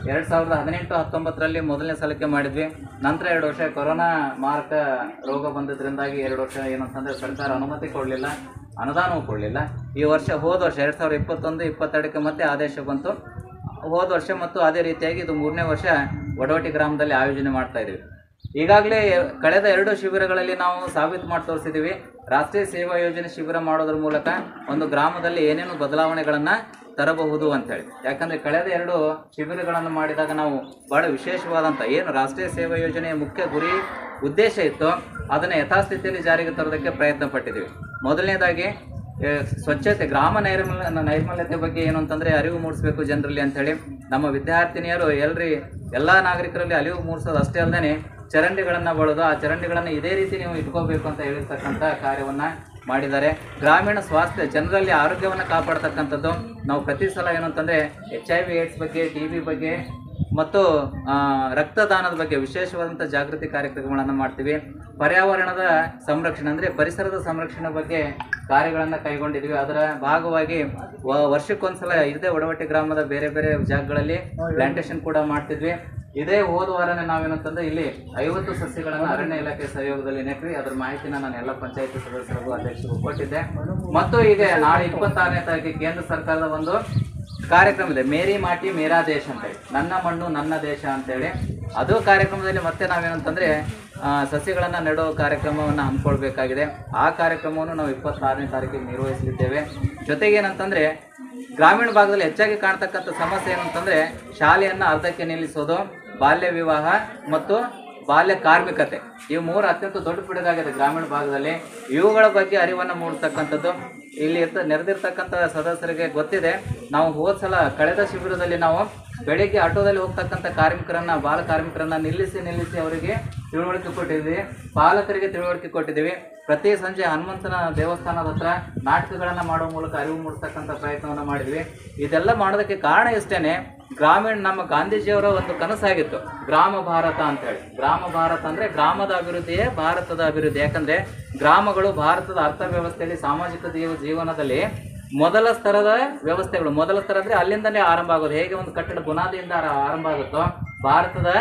2018-19ರಲ್ಲಿ ಮೊದಲನೇ ಸಲಕ್ಕೆ ಮಾಡಿದ್ವಿ. ನಂತರ 2 ವರ್ಷ ಕೊರೋನಾ ಮಾರಕ ರೋಗ ಬಂದಿದ್ದರಿಂದಾಗಿ 2 ವರ್ಷ ಏನಂತಂದರೆ ಸರ್ಕಾರ ಅನುಮತಿ ಕೊಡಲಿಲ್ಲ, ಅನುದಾನವೂ ಕೊಡಲಿಲ್ಲ. ಈ ವರ್ಷ ಹೋದ ವರ್ಷ 2021-22ಕ್ಕೆ ಮತ್ತೆ ಆದೇಶ ಬಂತು. ಹೋದ ವರ್ಷ ಮತ್ತು ಅದೇ ರೀತಿಯಾಗಿ ಇದು 3ನೇ ವರ್ಷ ವಡವಟ್ಟಿ ಗ್ರಾಮದಲ್ಲಿ ಆಯೋಜನೆ ಮಾಡ್ತಾ ಇದ್ದೀವಿ. ಈಗಾಗಲೇ ಕಳೆದ 2 ಶಿಬಿರಗಳಲ್ಲಿ ನಾವು ಸಾಬೀತು ಮಾಡಿ ತೋರಿಸಿದ್ದೀವಿ. ರಾಷ್ಟ್ರೀಯ ಸೇವಾ ಯೋಜನೆ ಶಿಬಿರ ಮಾಡೋದ್ರ ಮೂಲಕ ಒಂದು ಗ್ರಾಮದಲ್ಲಿ ಏನೇನು ಬದಲಾವಣೆಗಳನ್ನು ತರಬಹುದು ಅಂತೇಳಿ. ಯಾಕಂದರೆ ಕಳೆದ 2 ಶಿಬಿರಗಳನ್ನು ಮಾಡಿದಾಗ ನಾವು ಭಾಳ ವಿಶೇಷವಾದಂಥ ಏನು ರಾಷ್ಟ್ರೀಯ ಸೇವಾ ಯೋಜನೆಯ ಮುಖ್ಯ ಗುರಿ ಉದ್ದೇಶ ಇತ್ತು ಅದನ್ನು ಯಥಾಸ್ಥಿತಿಯಲ್ಲಿ ಜಾರಿಗೆ ತರೋದಕ್ಕೆ ಪ್ರಯತ್ನ ಪಟ್ಟಿದ್ದೀವಿ. ಮೊದಲನೇದಾಗಿ ಸ್ವಚ್ಛತೆ, ಗ್ರಾಮ ನೈರ್ಮಲ್ಯತೆ ಬಗ್ಗೆ ಏನು ಅಂತಂದರೆ ಅರಿವು ಮೂಡಿಸಬೇಕು ಜನರಲ್ಲಿ ಅಂಥೇಳಿ ನಮ್ಮ ವಿದ್ಯಾರ್ಥಿನಿಯರು ಎಲ್ಲ ನಾಗರಿಕರಲ್ಲಿ ಅರಿವು ಮೂಡಿಸೋದು ಅಷ್ಟೇ ಅಲ್ಲದೆ ಚರಂಡಿಗಳನ್ನು ಬಳೋದು, ಆ ಚರಂಡಿಗಳನ್ನು ಇದೇ ರೀತಿ ನೀವು ಇಟ್ಕೋಬೇಕು ಅಂತ ಹೇಳಿರ್ತಕ್ಕಂಥ ಕಾರ್ಯವನ್ನು ಮಾಡಿದ್ದಾರೆ. ಗ್ರಾಮೀಣ ಸ್ವಾಸ್ಥ್ಯ, ಜನರಲ್ಲಿ ಆರೋಗ್ಯವನ್ನು ಕಾಪಾಡ್ತಕ್ಕಂಥದ್ದು ನಾವು ಪ್ರತಿ ಸಲ ಏನು ಅಂತಂದರೆ HIV AIDS ಬಗ್ಗೆ, TB ಬಗ್ಗೆ ಮತ್ತು ರಕ್ತದಾನದ ಬಗ್ಗೆ ವಿಶೇಷವಾದಂಥ ಜಾಗೃತಿ ಕಾರ್ಯಕ್ರಮಗಳನ್ನು ಮಾಡ್ತೀವಿ. ಪರ್ಯಾವರಣದ ಸಂರಕ್ಷಣೆ ಅಂದರೆ ಪರಿಸರದ ಸಂರಕ್ಷಣೆ ಬಗ್ಗೆ ಕಾರ್ಯಗಳನ್ನು ಕೈಗೊಂಡಿದ್ವಿ. ಅದರ ಭಾಗವಾಗಿ ವರ್ಷಕ್ಕೊಂದ್ಸಲ ಇದೇ ವಡವಟ್ಟಿ ಗ್ರಾಮದ ಬೇರೆ ಬೇರೆ ಜಾಗಗಳಲ್ಲಿ ಪ್ಲಾಂಟೇಶನ್ ಕೂಡ ಮಾಡ್ತಿದ್ವಿ. ಇದೇ ಹೋದ ವಾರನೇ ನಾವೇನಂತಂದ್ರೆ ಇಲ್ಲಿ 50 ಸಸ್ಯಗಳನ್ನು ಅರಣ್ಯ ಇಲಾಖೆ ಸಹಯೋಗದಲ್ಲಿ ನೆಟ್ವಿ. ಅದರ ಮಾಹಿತಿನ ನಾನು ಎಲ್ಲ ಪಂಚಾಯತಿ ಸದಸ್ಯರಿಗೂ ಅಧ್ಯಕ್ಷರಿಗೂ ಕೊಟ್ಟಿದ್ದೆ. ಮತ್ತು ಈಗ ನಾಳೆ 26ನೇ ತಾರೀಕಿಗೆ ಕೇಂದ್ರ ಸರ್ಕಾರದ ಒಂದು ಕಾರ್ಯಕ್ರಮ ಇದೆ, ಮೇರಿ ಮಾಟಿ ಮೇರಾ ದೇಶ ಅಂತೇಳಿ, ನನ್ನ ಮಣ್ಣು ನನ್ನ ದೇಶ ಅಂತೇಳಿ. ಅದು ಕಾರ್ಯಕ್ರಮದಲ್ಲಿ ಮತ್ತೆ ನಾವೇನಂತಂದರೆ ಸಸ್ಯಗಳನ್ನು ನೆಡೋ ಕಾರ್ಯಕ್ರಮವನ್ನು ಹಮ್ಮಿಕೊಳ್ಬೇಕಾಗಿದೆ. ಆ ಕಾರ್ಯಕ್ರಮವನ್ನು ನಾವು 26ನೇ ತಾರೀಕಿಗೆ ನಿರ್ವಹಿಸಲಿದ್ದೇವೆ. ಜೊತೆಗೇನಂತಂದರೆ ಗ್ರಾಮೀಣ ಭಾಗದಲ್ಲಿ ಹೆಚ್ಚಾಗಿ ಕಾಣ್ತಕ್ಕಂಥ ಸಮಸ್ಯೆ ಏನಂತಂದರೆ ಶಾಲೆಯನ್ನು ಅರ್ಧಕ್ಕೆ ನಿಲ್ಲಿಸೋದು, ಬಾಲ್ಯ ವಿವಾಹ ಮತ್ತು ಬಾಲ್ಯ ಕಾರ್ಮಿಕತೆ. ಇವು 3 ಅತ್ಯಂತ ದೊಡ್ಡ ಪಿಡುಗಾಗಿದೆ ಗ್ರಾಮೀಣ ಭಾಗದಲ್ಲಿ. ಇವುಗಳ ಬಗ್ಗೆ ಅರಿವನ್ನು ಮೂಡಿಸ್ತಕ್ಕಂಥದ್ದು ಇಲ್ಲಿ ನೆರೆದಿರ್ತಕ್ಕಂಥ ಸದಸ್ಯರಿಗೆ ಗೊತ್ತಿದೆ. ನಾವು ಹೋದ ಸಲ ಕಳೆದ ಶಿಬಿರದಲ್ಲಿ ನಾವು ಬೆಳಿಗ್ಗೆ ಆಟೋದಲ್ಲಿ ಹೋಗ್ತಕ್ಕಂಥ ಬಾಲ ಕಾರ್ಮಿಕರನ್ನ ನಿಲ್ಲಿಸಿ ಅವರಿಗೆ ತಿಳುವಳಿಕೆ ಕೊಟ್ಟಿದ್ವಿ, ಪಾಲಕರಿಗೆ ತಿಳುವಳಿಕೆ ಕೊಟ್ಟಿದ್ದೀವಿ. ಪ್ರತಿ ಸಂಜೆ ಹನುಮಂತನ ದೇವಸ್ಥಾನದ ಹತ್ರ ನಾಟಕಗಳನ್ನು ಮಾಡುವ ಮೂಲಕ ಅರಿವು ಮೂಡಿಸ್ತಕ್ಕಂಥ ಪ್ರಯತ್ನವನ್ನು ಮಾಡಿದ್ವಿ. ಇದೆಲ್ಲ ಮಾಡೋದಕ್ಕೆ ಕಾರಣ ಇಷ್ಟೇ, ನಮ್ಮ ಗಾಂಧೀಜಿಯವರ ಒಂದು ಕನಸಾಗಿತ್ತು ಗ್ರಾಮ ಭಾರತ ಅಂತೇಳಿ. ಗ್ರಾಮ ಭಾರತ ಅಂದರೆ ಗ್ರಾಮದ ಅಭಿವೃದ್ಧಿಯೇ ಭಾರತದ ಅಭಿವೃದ್ಧಿ. ಯಾಕಂದರೆ ಗ್ರಾಮಗಳು ಭಾರತದ ಅರ್ಥವ್ಯವಸ್ಥೆಯಲ್ಲಿ ಸಾಮಾಜಿಕ ಜೀವನದಲ್ಲಿ ಮೊದಲ ಸ್ತರದ ವ್ಯವಸ್ಥೆಗಳು. ಮೊದಲ ಸ್ತರ ಅಂದರೆ ಅಲ್ಲಿಂದಲೇ ಆರಂಭ ಆಗೋದು. ಹೇಗೆ ಒಂದು ಕಟ್ಟಡ ಬುನಾದಿಯಿಂದ ಆರಂಭ ಆಗುತ್ತೋ ಭಾರತದ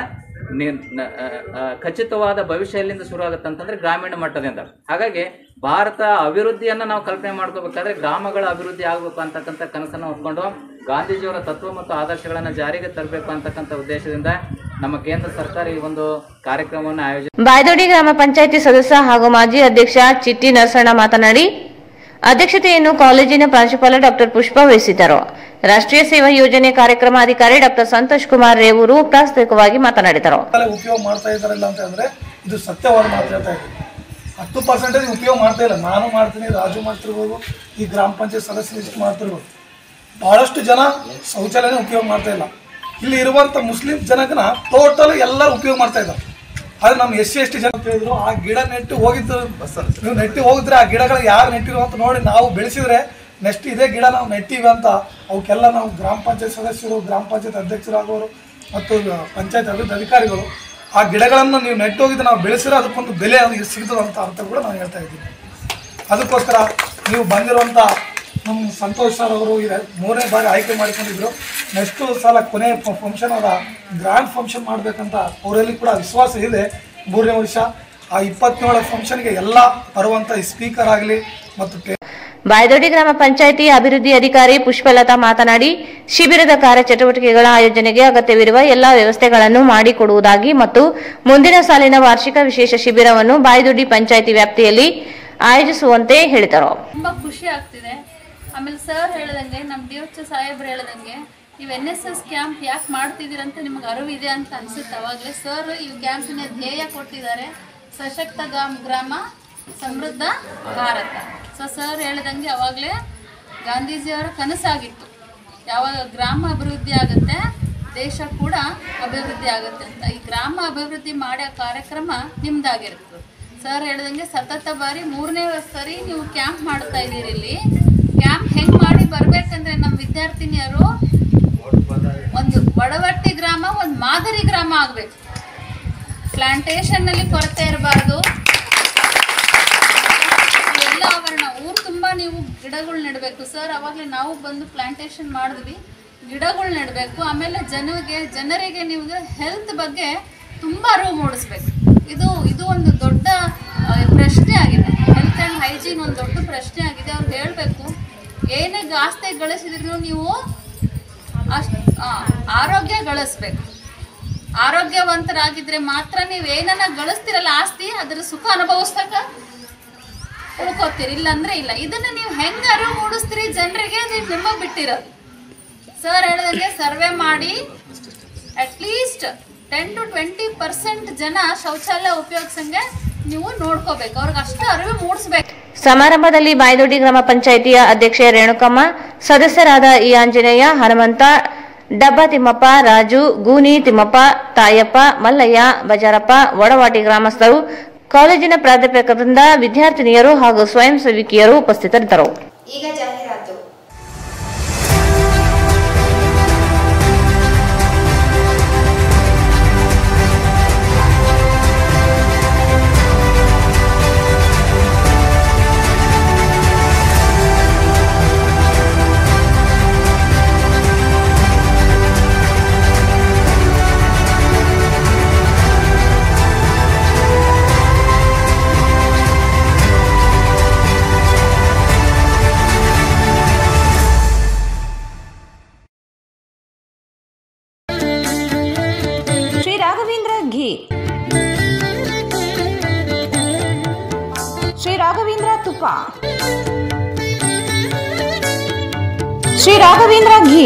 ಖಚಿತವಾದ ಭವಿಷ್ಯ ಎಲ್ಲಿಂದ ಶುರು ಆಗುತ್ತೆ ಅಂತಂದರೆ ಗ್ರಾಮೀಣ ಮಟ್ಟದಿಂದ. ಹಾಗಾಗಿ ಭಾರತ ಅಭಿವೃದ್ಧಿಯನ್ನು ನಾವು ಕಲ್ಪನೆ ಮಾಡ್ಕೋಬೇಕಾದ್ರೆ ಗ್ರಾಮಗಳ ಅಭಿವೃದ್ಧಿ ಆಗಬೇಕು ಅಂತಕ್ಕಂಥ ಕನಸನ್ನು ಹೊತ್ಕೊಂಡು ಗಾಂಧೀಜಿಯವರ ತತ್ವ ಮತ್ತು ಆದರ್ಶಗಳನ್ನು ಜಾರಿಗೆ ತರಬೇಕು ಅಂತಕ್ಕಂಥ ಉದ್ದೇಶದಿಂದ ನಮ್ಮ ಕೇಂದ್ರ ಸರ್ಕಾರ ಈ ಒಂದು ಕಾರ್ಯಕ್ರಮವನ್ನು ಆಯೋಜಿಸಿದೆ. ಬಾಯದೊಡ್ಡಿ ಗ್ರಾಮ ಪಂಚಾಯಿತಿ ಸದಸ್ಯ ಹಾಗೂ ಮಾಜಿ ಅಧ್ಯಕ್ಷ ಚಿಟ್ಟಿ ನರಸಣ್ಣ ಮಾತನಾಡಿ ಅಧ್ಯಕ್ಷತೆಯನ್ನು ಕಾಲೇಜಿನ ಪ್ರಾಂಶುಪಾಲ ಡಾಕ್ಟರ್ ಪುಷ್ಪಾ ವಹಿಸಿದ್ದರು. ರಾಷ್ಟ್ರೀಯ ಸೇವಾ ಯೋಜನೆ ಕಾರ್ಯಕ್ರಮ ಅಧಿಕಾರಿ ಡಾಕ್ಟರ್ ಸಂತೋಷ್ ಕುಮಾರ್ ರೇವೂರು ಪ್ರಾಸ್ತಾವಿಕವಾಗಿ ಮಾತನಾಡಿದರು. ಉಪಯೋಗ ಮಾಡ್ತಾ ಇದ್ದಾರಲ್ಲ ಅಂತಂದ್ರೆ ಇದು ಸತ್ಯವಾದ ಮಾತು ಹೇಳ್ತಾ ಇದ್ದೀನಿ. 10% ಉಪಯೋಗ ಮಾಡ್ತಾ ಇಲ್ಲ. ನಾನು ಮಾಡ್ತೀನಿ, ರಾಜು ಮಾಡ್ತಿರ್ಬೋದು, ಈ ಗ್ರಾಮ ಪಂಚಾಯತ್ ಸದಸ್ಯರು ಇಷ್ಟು ಮಾಡ್ತಿರ್ಬೋದು. ಬಹಳಷ್ಟು ಜನ ಶೌಚಾಲಯನ ಉಪಯೋಗ ಮಾಡ್ತಾ ಇಲ್ಲ. ಇಲ್ಲಿ ಇರುವಂಥ ಮುಸ್ಲಿಂ ಜನಗನ ಟೋಟಲ್ ಎಲ್ಲ ಉಪಯೋಗ ಮಾಡ್ತಾ ಇದ್ದಾರೆ. ಆದರೆ ನಮ್ಮ SC/ST ಜನ ಹೇಳಿದ್ರು ಆ ಗಿಡ ನೆಟ್ಟು ಹೋಗಿದ್ದು, ನೀವು ನೆಟ್ಟಿ ಹೋಗಿದ್ರೆ ಆ ಗಿಡಗಳು ಯಾರು ನೆಟ್ಟಿರೋ ಅಂತ ನೋಡಿ ನಾವು ಬೆಳೆಸಿದ್ರೆ ನೆಕ್ಸ್ಟ್ ಇದೇ ಗಿಡ ನಾವು ನೆಟ್ಟಿವಿ ಅಂತ ಅವಕ್ಕೆಲ್ಲ ನಾವು ಗ್ರಾಮ ಪಂಚಾಯತ್ ಸದಸ್ಯರು, ಗ್ರಾಮ ಪಂಚಾಯತ್ ಅಧ್ಯಕ್ಷರಾಗೋರು ಮತ್ತು ಪಂಚಾಯತ್ ಅಭಿವೃದ್ಧಿ ಅಧಿಕಾರಿಗಳು ಆ ಗಿಡಗಳನ್ನು ನೀವು ನೆಟ್ಟು ಹೋಗಿದ್ದು ನಾವು ಬೆಳೆಸಿದ್ರೆ ಅದಕ್ಕೊಂದು ಬೆಲೆ ಅದು ಸಿಗ್ತದೆ ಅಂತ ಅರ್ಥ ಕೂಡ ನಾನು ಹೇಳ್ತಾ ಇದ್ದೀನಿ. ಅದಕ್ಕೋಸ್ಕರ ನೀವು ಬಂದಿರುವಂಥ ನಮ್ಮ ಸಂತೋಷ್ ಸರ್ ಅವರು 3ನೇ ಬಾರಿ ಆಯ್ಕೆ ಮಾಡಿಕೊಂಡಿದ್ರು. ನೆಕ್ಸ್ಟ್ ಸಲ ಕೊನೆ ಫಂಕ್ಷನ್ ಅದ ಗ್ರ್ಯಾಂಡ್ ಫಂಕ್ಷನ್ ಮಾಡಬೇಕಂತ ಅವರಲ್ಲಿ ಕೂಡ ವಿಶ್ವಾಸ ಇದೆ. 3ನೇ ವರ್ಷ ಆ 27 ಫಂಕ್ಷನ್ಗೆ ಎಲ್ಲ ಬರುವಂಥ ಸ್ಪೀಕರ್ ಆಗಲಿ ಮತ್ತು ಬಾಯದೊಡ್ಡಿ ಗ್ರಾಮ ಪಂಚಾಯಿತಿ ಅಭಿವೃದ್ಧಿ ಅಧಿಕಾರಿ ಪುಷ್ಪಲತಾ ಮಾತನಾಡಿ, ಶಿಬಿರದ ಕಾರ್ಯಚಟುವಟಿಕೆಗಳ ಆಯೋಜನೆಗೆ ಅಗತ್ಯವಿರುವ ಎಲ್ಲಾ ವ್ಯವಸ್ಥೆಗಳನ್ನು ಮಾಡಿಕೊಡುವುದಾಗಿ ಮತ್ತು ಮುಂದಿನ ಸಾಲಿನ ವಾರ್ಷಿಕ ವಿಶೇಷ ಶಿಬಿರವನ್ನು ಬಾಯದೊಡ್ಡಿ ಪಂಚಾಯಿತಿ ವ್ಯಾಪ್ತಿಯಲ್ಲಿ ಆಯೋಜಿಸುವಂತೆ ಹೇಳಿದರು. ತುಂಬಾ ಖುಷಿ ಆಗ್ತಿದೆ. ಆಮೇಲೆ ಸರ್ ಹೇಳಿದಂಗೆ ನಮ್ಮ ಡಿಒಚ್ ಸಾಹೇಬ್ರು ಹೇಳಿದಂಗೆ ನೀವು NSS ಕ್ಯಾಂಪ್ ಯಾಕೆ ಮಾಡ್ತಿದ್ದೀರ ಅಂತ ನಿಮ್ಗೆ ಅರಿವಿದೆ ಅಂತ ಅನ್ಸುತ್ತೆ. ಅವಾಗಲೇ ಸರ್ ಈ ಕ್ಯಾಂಪಿನ ಧ್ಯೇಯ ಕೊಟ್ಟಿದ್ದಾರೆ, ಸಶಕ್ತ ಗ್ರಾಮ ಸಮೃದ್ಧ ಭಾರತ. ಸೊ ಸರ್ ಹೇಳಿದಂಗೆ ಅವಾಗಲೇ ಗಾಂಧೀಜಿಯವರ ಕನಸಾಗಿತ್ತು, ಯಾವಾಗ ಗ್ರಾಮ ಅಭಿವೃದ್ಧಿ ಆಗುತ್ತೆ ದೇಶ ಕೂಡ ಅಭಿವೃದ್ಧಿ ಆಗುತ್ತೆ ಅಂತ. ಈ ಗ್ರಾಮ ಅಭಿವೃದ್ಧಿ ಮಾಡೋ ಕಾರ್ಯಕ್ರಮ ನಿಮ್ದಾಗಿರುತ್ತೆ. ಸರ್ ಹೇಳಿದಂಗೆ ಸತತ ಬಾರಿ 3ನೇ ಸರಿ ನೀವು ಕ್ಯಾಂಪ್ ಮಾಡ್ತಾ ಇದ್ದೀರಿ. ಇಲ್ಲಿ ಕ್ಯಾಂಪ್ ಹೆಂಗೆ ಮಾಡಿ ಬರಬೇಕಂದ್ರೆ ನಮ್ಮ ವಿದ್ಯಾರ್ಥಿನಿಯರು ಒಂದು ಒಡವಟ್ಟಿ ಗ್ರಾಮ, ಒಂದು ಮಾದರಿ ಗ್ರಾಮ ಆಗಬೇಕು. ಪ್ಲಾಂಟೇಶನ್ನಲ್ಲಿ ಕೊರತೆ ಇರಬಾರ್ದು. ಎಲ್ಲ ಆವರಣ ಊರು ತುಂಬ ನೀವು ಗಿಡಗಳು ನೆಡಬೇಕು ಸರ್. ಅವಾಗಲೇ ನಾವು ಬಂದು ಪ್ಲಾಂಟೇಶನ್ ಮಾಡಿದ್ವಿ, ಗಿಡಗಳು ನೆಡಬೇಕು. ಆಮೇಲೆ ಜನರಿಗೆ ನೀವು ಹೆಲ್ತ್ ಬಗ್ಗೆ ತುಂಬ ಅರಿವು ಮೂಡಿಸ್ಬೇಕು. ಇದು ಒಂದು ದೊಡ್ಡ ಪ್ರಶ್ನೆ ಆಗಿದೆ. ಹೆಲ್ತ್ ಆ್ಯಂಡ್ ಹೈಜೀನ್ ಒಂದು ದೊಡ್ಡ ಪ್ರಶ್ನೆ ಆಗಿದೆ. ಅವ್ರು ಹೇಳಬೇಕು, ಏನೇ ಆಸ್ತಿ ಗಳಿಸಿದ್ರು ನೀವು ಆರೋಗ್ಯ ಗಳಿಸ್ಬೇಕು. ಆರೋಗ್ಯವಂತರಾಗಿದ್ರೆ ಮಾತ್ರ ನೀವು ಏನನ್ನ ಗಳಿಸ್ತಿರಲ್ಲ ಆಸ್ತಿ, ಅದರ ಸುಖ ಅನುಭವಿಸ್ತಕ್ಕ ಉಳ್ಕೋತೀರಿ, ಇಲ್ಲಾಂದ್ರೆ ಇಲ್ಲ. ಇದನ್ನ ನೀವು ಹೆಂಗೆ ಅರಿವು ಮೂಡಿಸ್ತೀರಿ ಜನರಿಗೆ, ನಿಮಗೆ ಬಿಟ್ಟಿರೋದು. ಸರ್ ಹೇಳಿದಂಗೆ ಸರ್ವೆ ಮಾಡಿ ಅಟ್ಲೀಸ್ಟ್ 10 to 20% ಜನ ಶೌಚಾಲಯ ಉಪಯೋಗಿಸಂಗೆ ನೀವು ನೋಡ್ಕೋಬೇಕು. ಅವ್ರಿಗೆ ಅಷ್ಟು ಅರಿವು ಮೂಡಿಸ್ಬೇಕು. ಸಮಾರಂಭದಲ್ಲಿ ಬಾಯದೊಡ್ಡಿ ಗ್ರಾಮ ಪಂಚಾಯಿತಿಯ ಅಧ್ಯಕ್ಷೆ ರೇಣುಕಮ್ಮ, ಸದಸ್ಯರಾದ ಇ ಆಂಜನೇಯ, ಹನುಮಂತ, ಡಬ್ಬ ತಿಮ್ಮಪ್ಪ, ರಾಜು, ಗೂನಿ ತಿಮ್ಮಪ್ಪ, ತಾಯಪ್ಪ, ಮಲ್ಲಯ್ಯ, ಬಜಾರಪ್ಪ, ವಡವಾಟಿ ಗ್ರಾಮಸ್ಥರು, ಕಾಲೇಜಿನ ಪ್ರಾಧ್ಯಾಪಕರಿಂದ ವಿದ್ಯಾರ್ಥಿನಿಯರು ಹಾಗೂ ಸ್ವಯಂ ಸೇವಕಿಯರು ಉಪಸ್ಥಿತರಿದ್ದರು. ಈಗ ಜಾಹೀರಾತು. ಶ್ರೀ ರಾಘವೇಂದ್ರ ತುಪ್ಪ, ಶ್ರೀ ರಾಘವೇಂದ್ರ ಘೀ,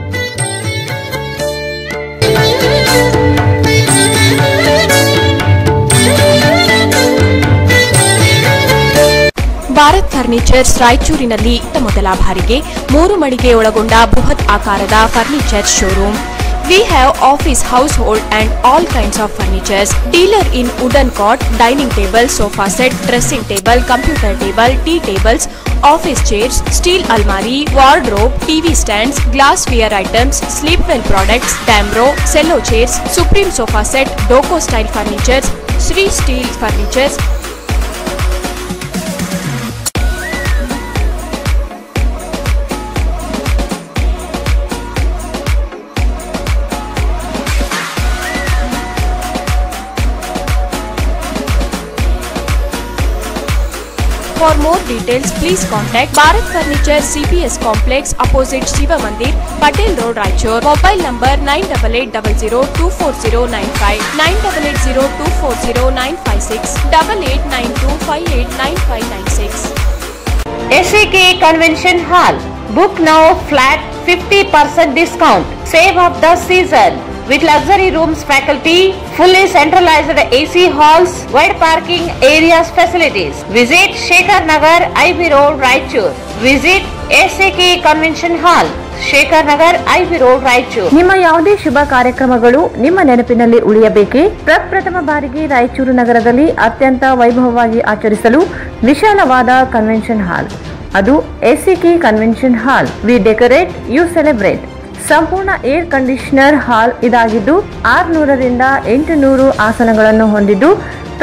ಭಾರತ್ ಫರ್ನಿಚರ್ಸ್ ರಾಯಚೂರಿನಲ್ಲಿ ಮೊದಲ ಬಾರಿಗೆ 3 ಮಳಿಗೆ ಒಳಗೊಂಡ ಬೃಹತ್ ಆಕಾರದ furniture showroom. We have office, household and all kinds of furnitures. Dealer in wooden cot, dining table, sofa set, dressing table, computer table, tea tables, office chairs, steel almari, wardrobe, TV stands, glassware items, sleepwell products, Damro, cello chairs, Supreme sofa set, Doco style furnitures, Sri Steel furnitures. For more details, please contact Bharat Furniture CPS Complex opposite Shiva Mandir, Patel Road, Raichur. Mobile number 9880240959, 9880240956, 8892589596. SAK Convention Hall. Book now, flat 50% discount. Save up the season. With luxury rooms, faculty, fully centralized AC halls, wide parking areas, facilities. Visit Shekhar Nagar, IB Road, Raichur. Visit SAK Convention Hall, Shekhar Nagar, IB Road, Raichur. ನಿಮ್ಮ ಯಾವುದೇ ಶುಭ ಕಾರ್ಯಕ್ರಮಗಳು ನಿಮ್ಮ ನೆನಪಿನಲ್ಲಿ ಉಳಿಯಬೇಕೇ? ಪ್ರಪ್ರಥಮ ಬಾರಿಗೆ ರಾಯಚೂರು ನಗರದಲ್ಲಿ ಅತ್ಯಂತ ವೈಭವವಾಗಿ ಆಚರಿಸಲು ವಿಶಾಲವಾದ ಕನ್ವೆನ್ಷನ್ ಹಾಲ್, ಅದು SAK convention hall. We decorate, you celebrate. ಸಂಪೂರ್ಣ ಏರ್ ಕಂಡೀಷನರ್ ಹಾಲ್ ಇದಾಗಿದ್ದು 600ರಿಂದ 800 ಆಸನಗಳನ್ನು ಹೊಂದಿದ್ದು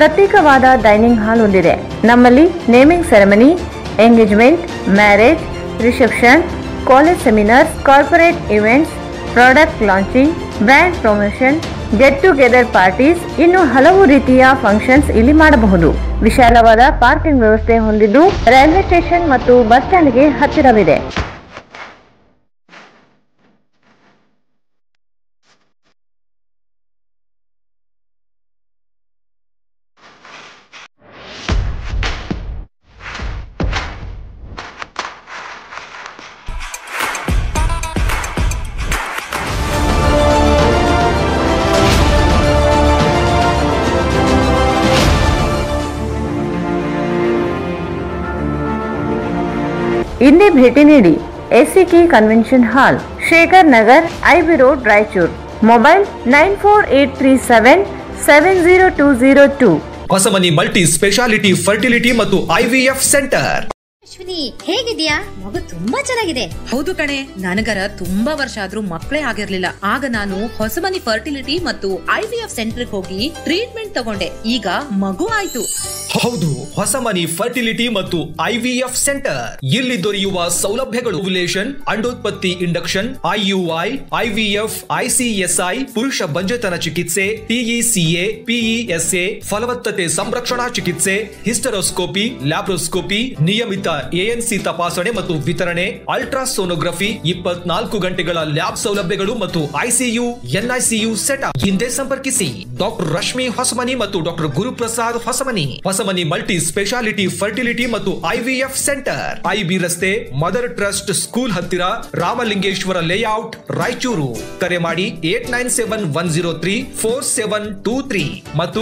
ಪ್ರತ್ಯೇಕವಾದ ಡೈನಿಂಗ್ ಹಾಲ್ ಹೊಂದಿದೆ. ನಮ್ಮಲ್ಲಿ naming ceremony, engagement, marriage, reception, college seminars, corporate events, product launching, brand promotion, get together parties, ಇನ್ನು ಹಲವು ರೀತಿಯ ಫಂಕ್ಷನ್ಸ್ ಇಲ್ಲಿ ಮಾಡಬಹುದು. ವಿಶಾಲವಾದ ಪಾರ್ಕಿಂಗ್ ವ್ಯವಸ್ಥೆ ಹೊಂದಿದ್ದು ರೈಲ್ವೆ ಸ್ಟೇಷನ್ ಮತ್ತು ಬಸ್ ಸ್ಟ್ಯಾಂಡ್ಗೆ ಹತ್ತಿರವಿದೆ. ಇಲ್ಲಿ ಭೇಟಿ ನೀಡಿ. SCK convention hall, Shekhar Nagar, IB road, Raichur. Mobile 9483770202. Hosamani multi speciality fertility ಮತ್ತು IVF ಸೆಂಟರ್. ಅಶ್ವಿನಿ ಹೇಗಿದ್ಯಾ? ಮಗು ತುಂಬಾ ಚೆನ್ನಾಗಿದೆ. ಹೌದು ಕಣೆ, ನನಗರ ತುಂಬಾ ವರ್ಷ ಆದ್ರೂ ಮಕ್ಕಳೇ ಆಗಿರ್ಲಿಲ್ಲ. ಆಗ ನಾನು ಹೊಸಮನಿ ಫರ್ಟಿಲಿಟಿ ಮತ್ತು IVF ಸೆಂಟರ್ ಹೋಗಿ ಟ್ರೀಟ್ಮೆಂಟ್ ತಗೊಂಡೆ. ಈಗ ಮಗು ಆಯ್ತು. ಹೌದು, ಹೊಸಮನಿ ಫರ್ಟಿಲಿಟಿ ಮತ್ತು IVF ಸೆಂಟರ್. ಇಲ್ಲಿ ದೊರೆಯುವ ಸೌಲಭ್ಯಗಳು: ಓವ್ಯುಲೇಷನ್, ಅಂಡೋತ್ಪತ್ತಿ, ಇಂಡಕ್ಷನ್, IUI, IVF, ICSI, ಪುರುಷ ಬಂಜೆತನ ಚಿಕಿತ್ಸೆ, TECA, PESA, ಫಲವತ್ತತೆ ಸಂರಕ್ಷಣಾ ಚಿಕಿತ್ಸೆ, ಹಿಸ್ಟರೋಸ್ಕೋಪಿ, ಲ್ಯಾಬ್ರೋಸ್ಕೋಪಿ, ನಿಯಮಿತ ANC ತಪಾಸಣೆ ಮತ್ತು ವಿತರಣೆ, ಅಲ್ಟ್ರಾಸೋನೋಗ್ರಫಿ, 24 ಗಂಟೆಗಳ ಲ್ಯಾಬ್ ಸೌಲಭ್ಯಗಳು ಮತ್ತು ICU, NICU ಸೆಟಪ್. ಹಿಂದೆ ಸಂಪರ್ಕಿಸಿ ಡಾಕ್ಟರ್ ರಶ್ಮಿ ಹೊಸಮನಿ ಮತ್ತು doctor Guruprasad Hosamani. Hosamani multi speciality fertility ಮತ್ತು IVF ಸೆಂಟರ್, IB ರಸ್ತೆ, ಮದರ್ ಟ್ರಸ್ಟ್ ಸ್ಕೂಲ್ ಹತ್ತಿರ, ರಾಮಲಿಂಗೇಶ್ವರ ಲೇಔಟ್, ರಾಯಚೂರು. ಕರೆ ಮಾಡಿ 8971034723 ಮತ್ತು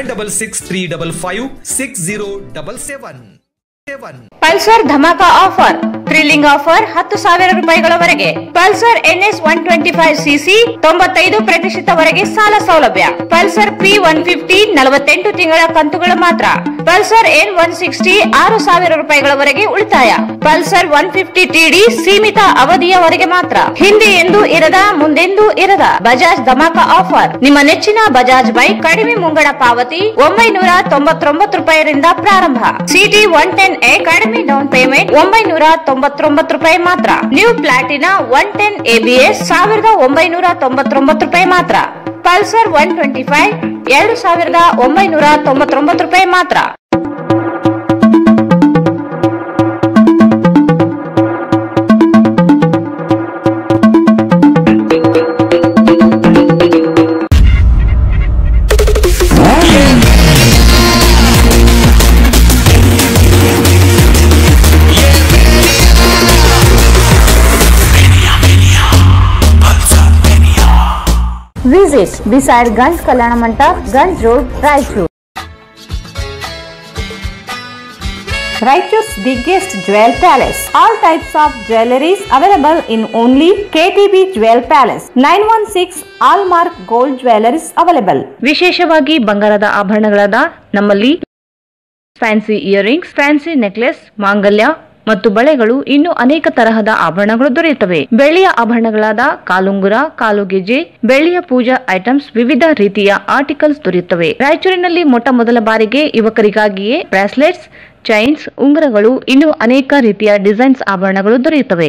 9663556077. Pulsar dhamaka offer, thrilling offer 10,000 ರೂಪಾಯಿಗಳವರೆಗೆ. ಪಲ್ಸರ್ NS 125cc 95% ಸಾಲ ಸೌಲಭ್ಯ. ಪಲ್ಸರ್ P150 48 ತಿಂಗಳ ಕಂತುಗಳ ಮಾತ್ರ. ಪಲ್ಸರ್ N160 6,000 ರೂಪಾಯಿಗಳವರೆಗೆ ಉಳಿತಾಯ. ಪಲ್ಸರ್ 150 TD ಸೀಮಿತ ಅವಧಿಯವರೆಗೆ ಮಾತ್ರ. ಹಿಂದೆ ಎಂದು ಇರದ, ಮುಂದೆಂದೂ ಇರದ ಬಜಾಜ್ ಧಮಾಕ ಆಫರ್. ನಿಮ್ಮ ನೆಚ್ಚಿನ ಬಜಾಜ್ ಬೈಕ್ ಕಡಿಮೆ ಮುಂಗಡ ಪಾವತಿ 999 ರೂಪಾಯಿರಿಂದ ಪ್ರಾರಂಭ. CT 110A ಕಡಿಮೆ ಡೌನ್ ಪೇಮೆಂಟ್ 999 ರೂಪಾಯಿ ಮಾತ್ರ. ನ್ಯೂ ಪ್ಲಾಟಿನಾ 110 ABS 1999 ರೂಪಾಯಿ ಮಾತ್ರ. ಪಲ್ಸರ್ 125 2,999 ರೂಪಾಯಿ ಮಾತ್ರ. Visit beside Ganj Kalyana Mandap, Ganj Road, Raichur. Raichur's biggest jewel palace. All types of jewelries available in only KTB Jewel Palace. 916 Allmark Gold Jewelries available. ವಿಶೇಷವಾಗಿ ಬಂಗಾರದ ಆಭರಣಗಳಾದ ನಮ್ಮಲ್ಲಿ fancy earrings, fancy necklace, ಮಾಂಗಲ್ಯ ಮತ್ತು ಬಳೆಗಳು, ಇನ್ನು ಅನೇಕ ತರಹದ ಆಭರಣಗಳು ದೊರೆಯುತ್ತವೆ. ಬೆಳ್ಳಿಯ ಆಭರಣಗಳಾದ ಕಾಲುಂಗುರ, ಕಾಲುಗೆಜೆ, ಬೆಳ್ಳಿಯ ಪೂಜಾ ಐಟಮ್ಸ್, ವಿವಿಧ ರೀತಿಯ ಆರ್ಟಿಕಲ್ಸ್ ದೊರೆಯುತ್ತವೆ. ರಾಯಚೂರಿನಲ್ಲಿ ಮೊಟ್ಟ ಮೊದಲ ಬಾರಿಗೆ ಯುವಕರಿಗಾಗಿಯೇ ಬ್ರಾಸ್ಲೆಟ್ಸ್, ಚೈನ್ಸ್, ಉಂಗುರಗಳು, ಇನ್ನು ಅನೇಕ ರೀತಿಯ ಡಿಸೈನ್ಸ್ ಆಭರಣಗಳು ದೊರೆಯುತ್ತವೆ.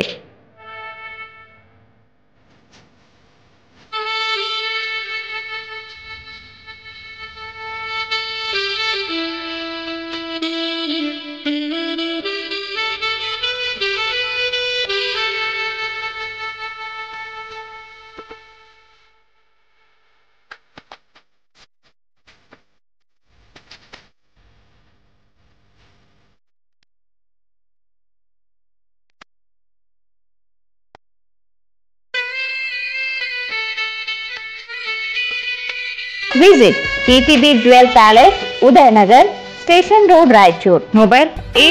Visit KTB Jewel Palace, Udayanagar, Station Road, Raichur. Mobile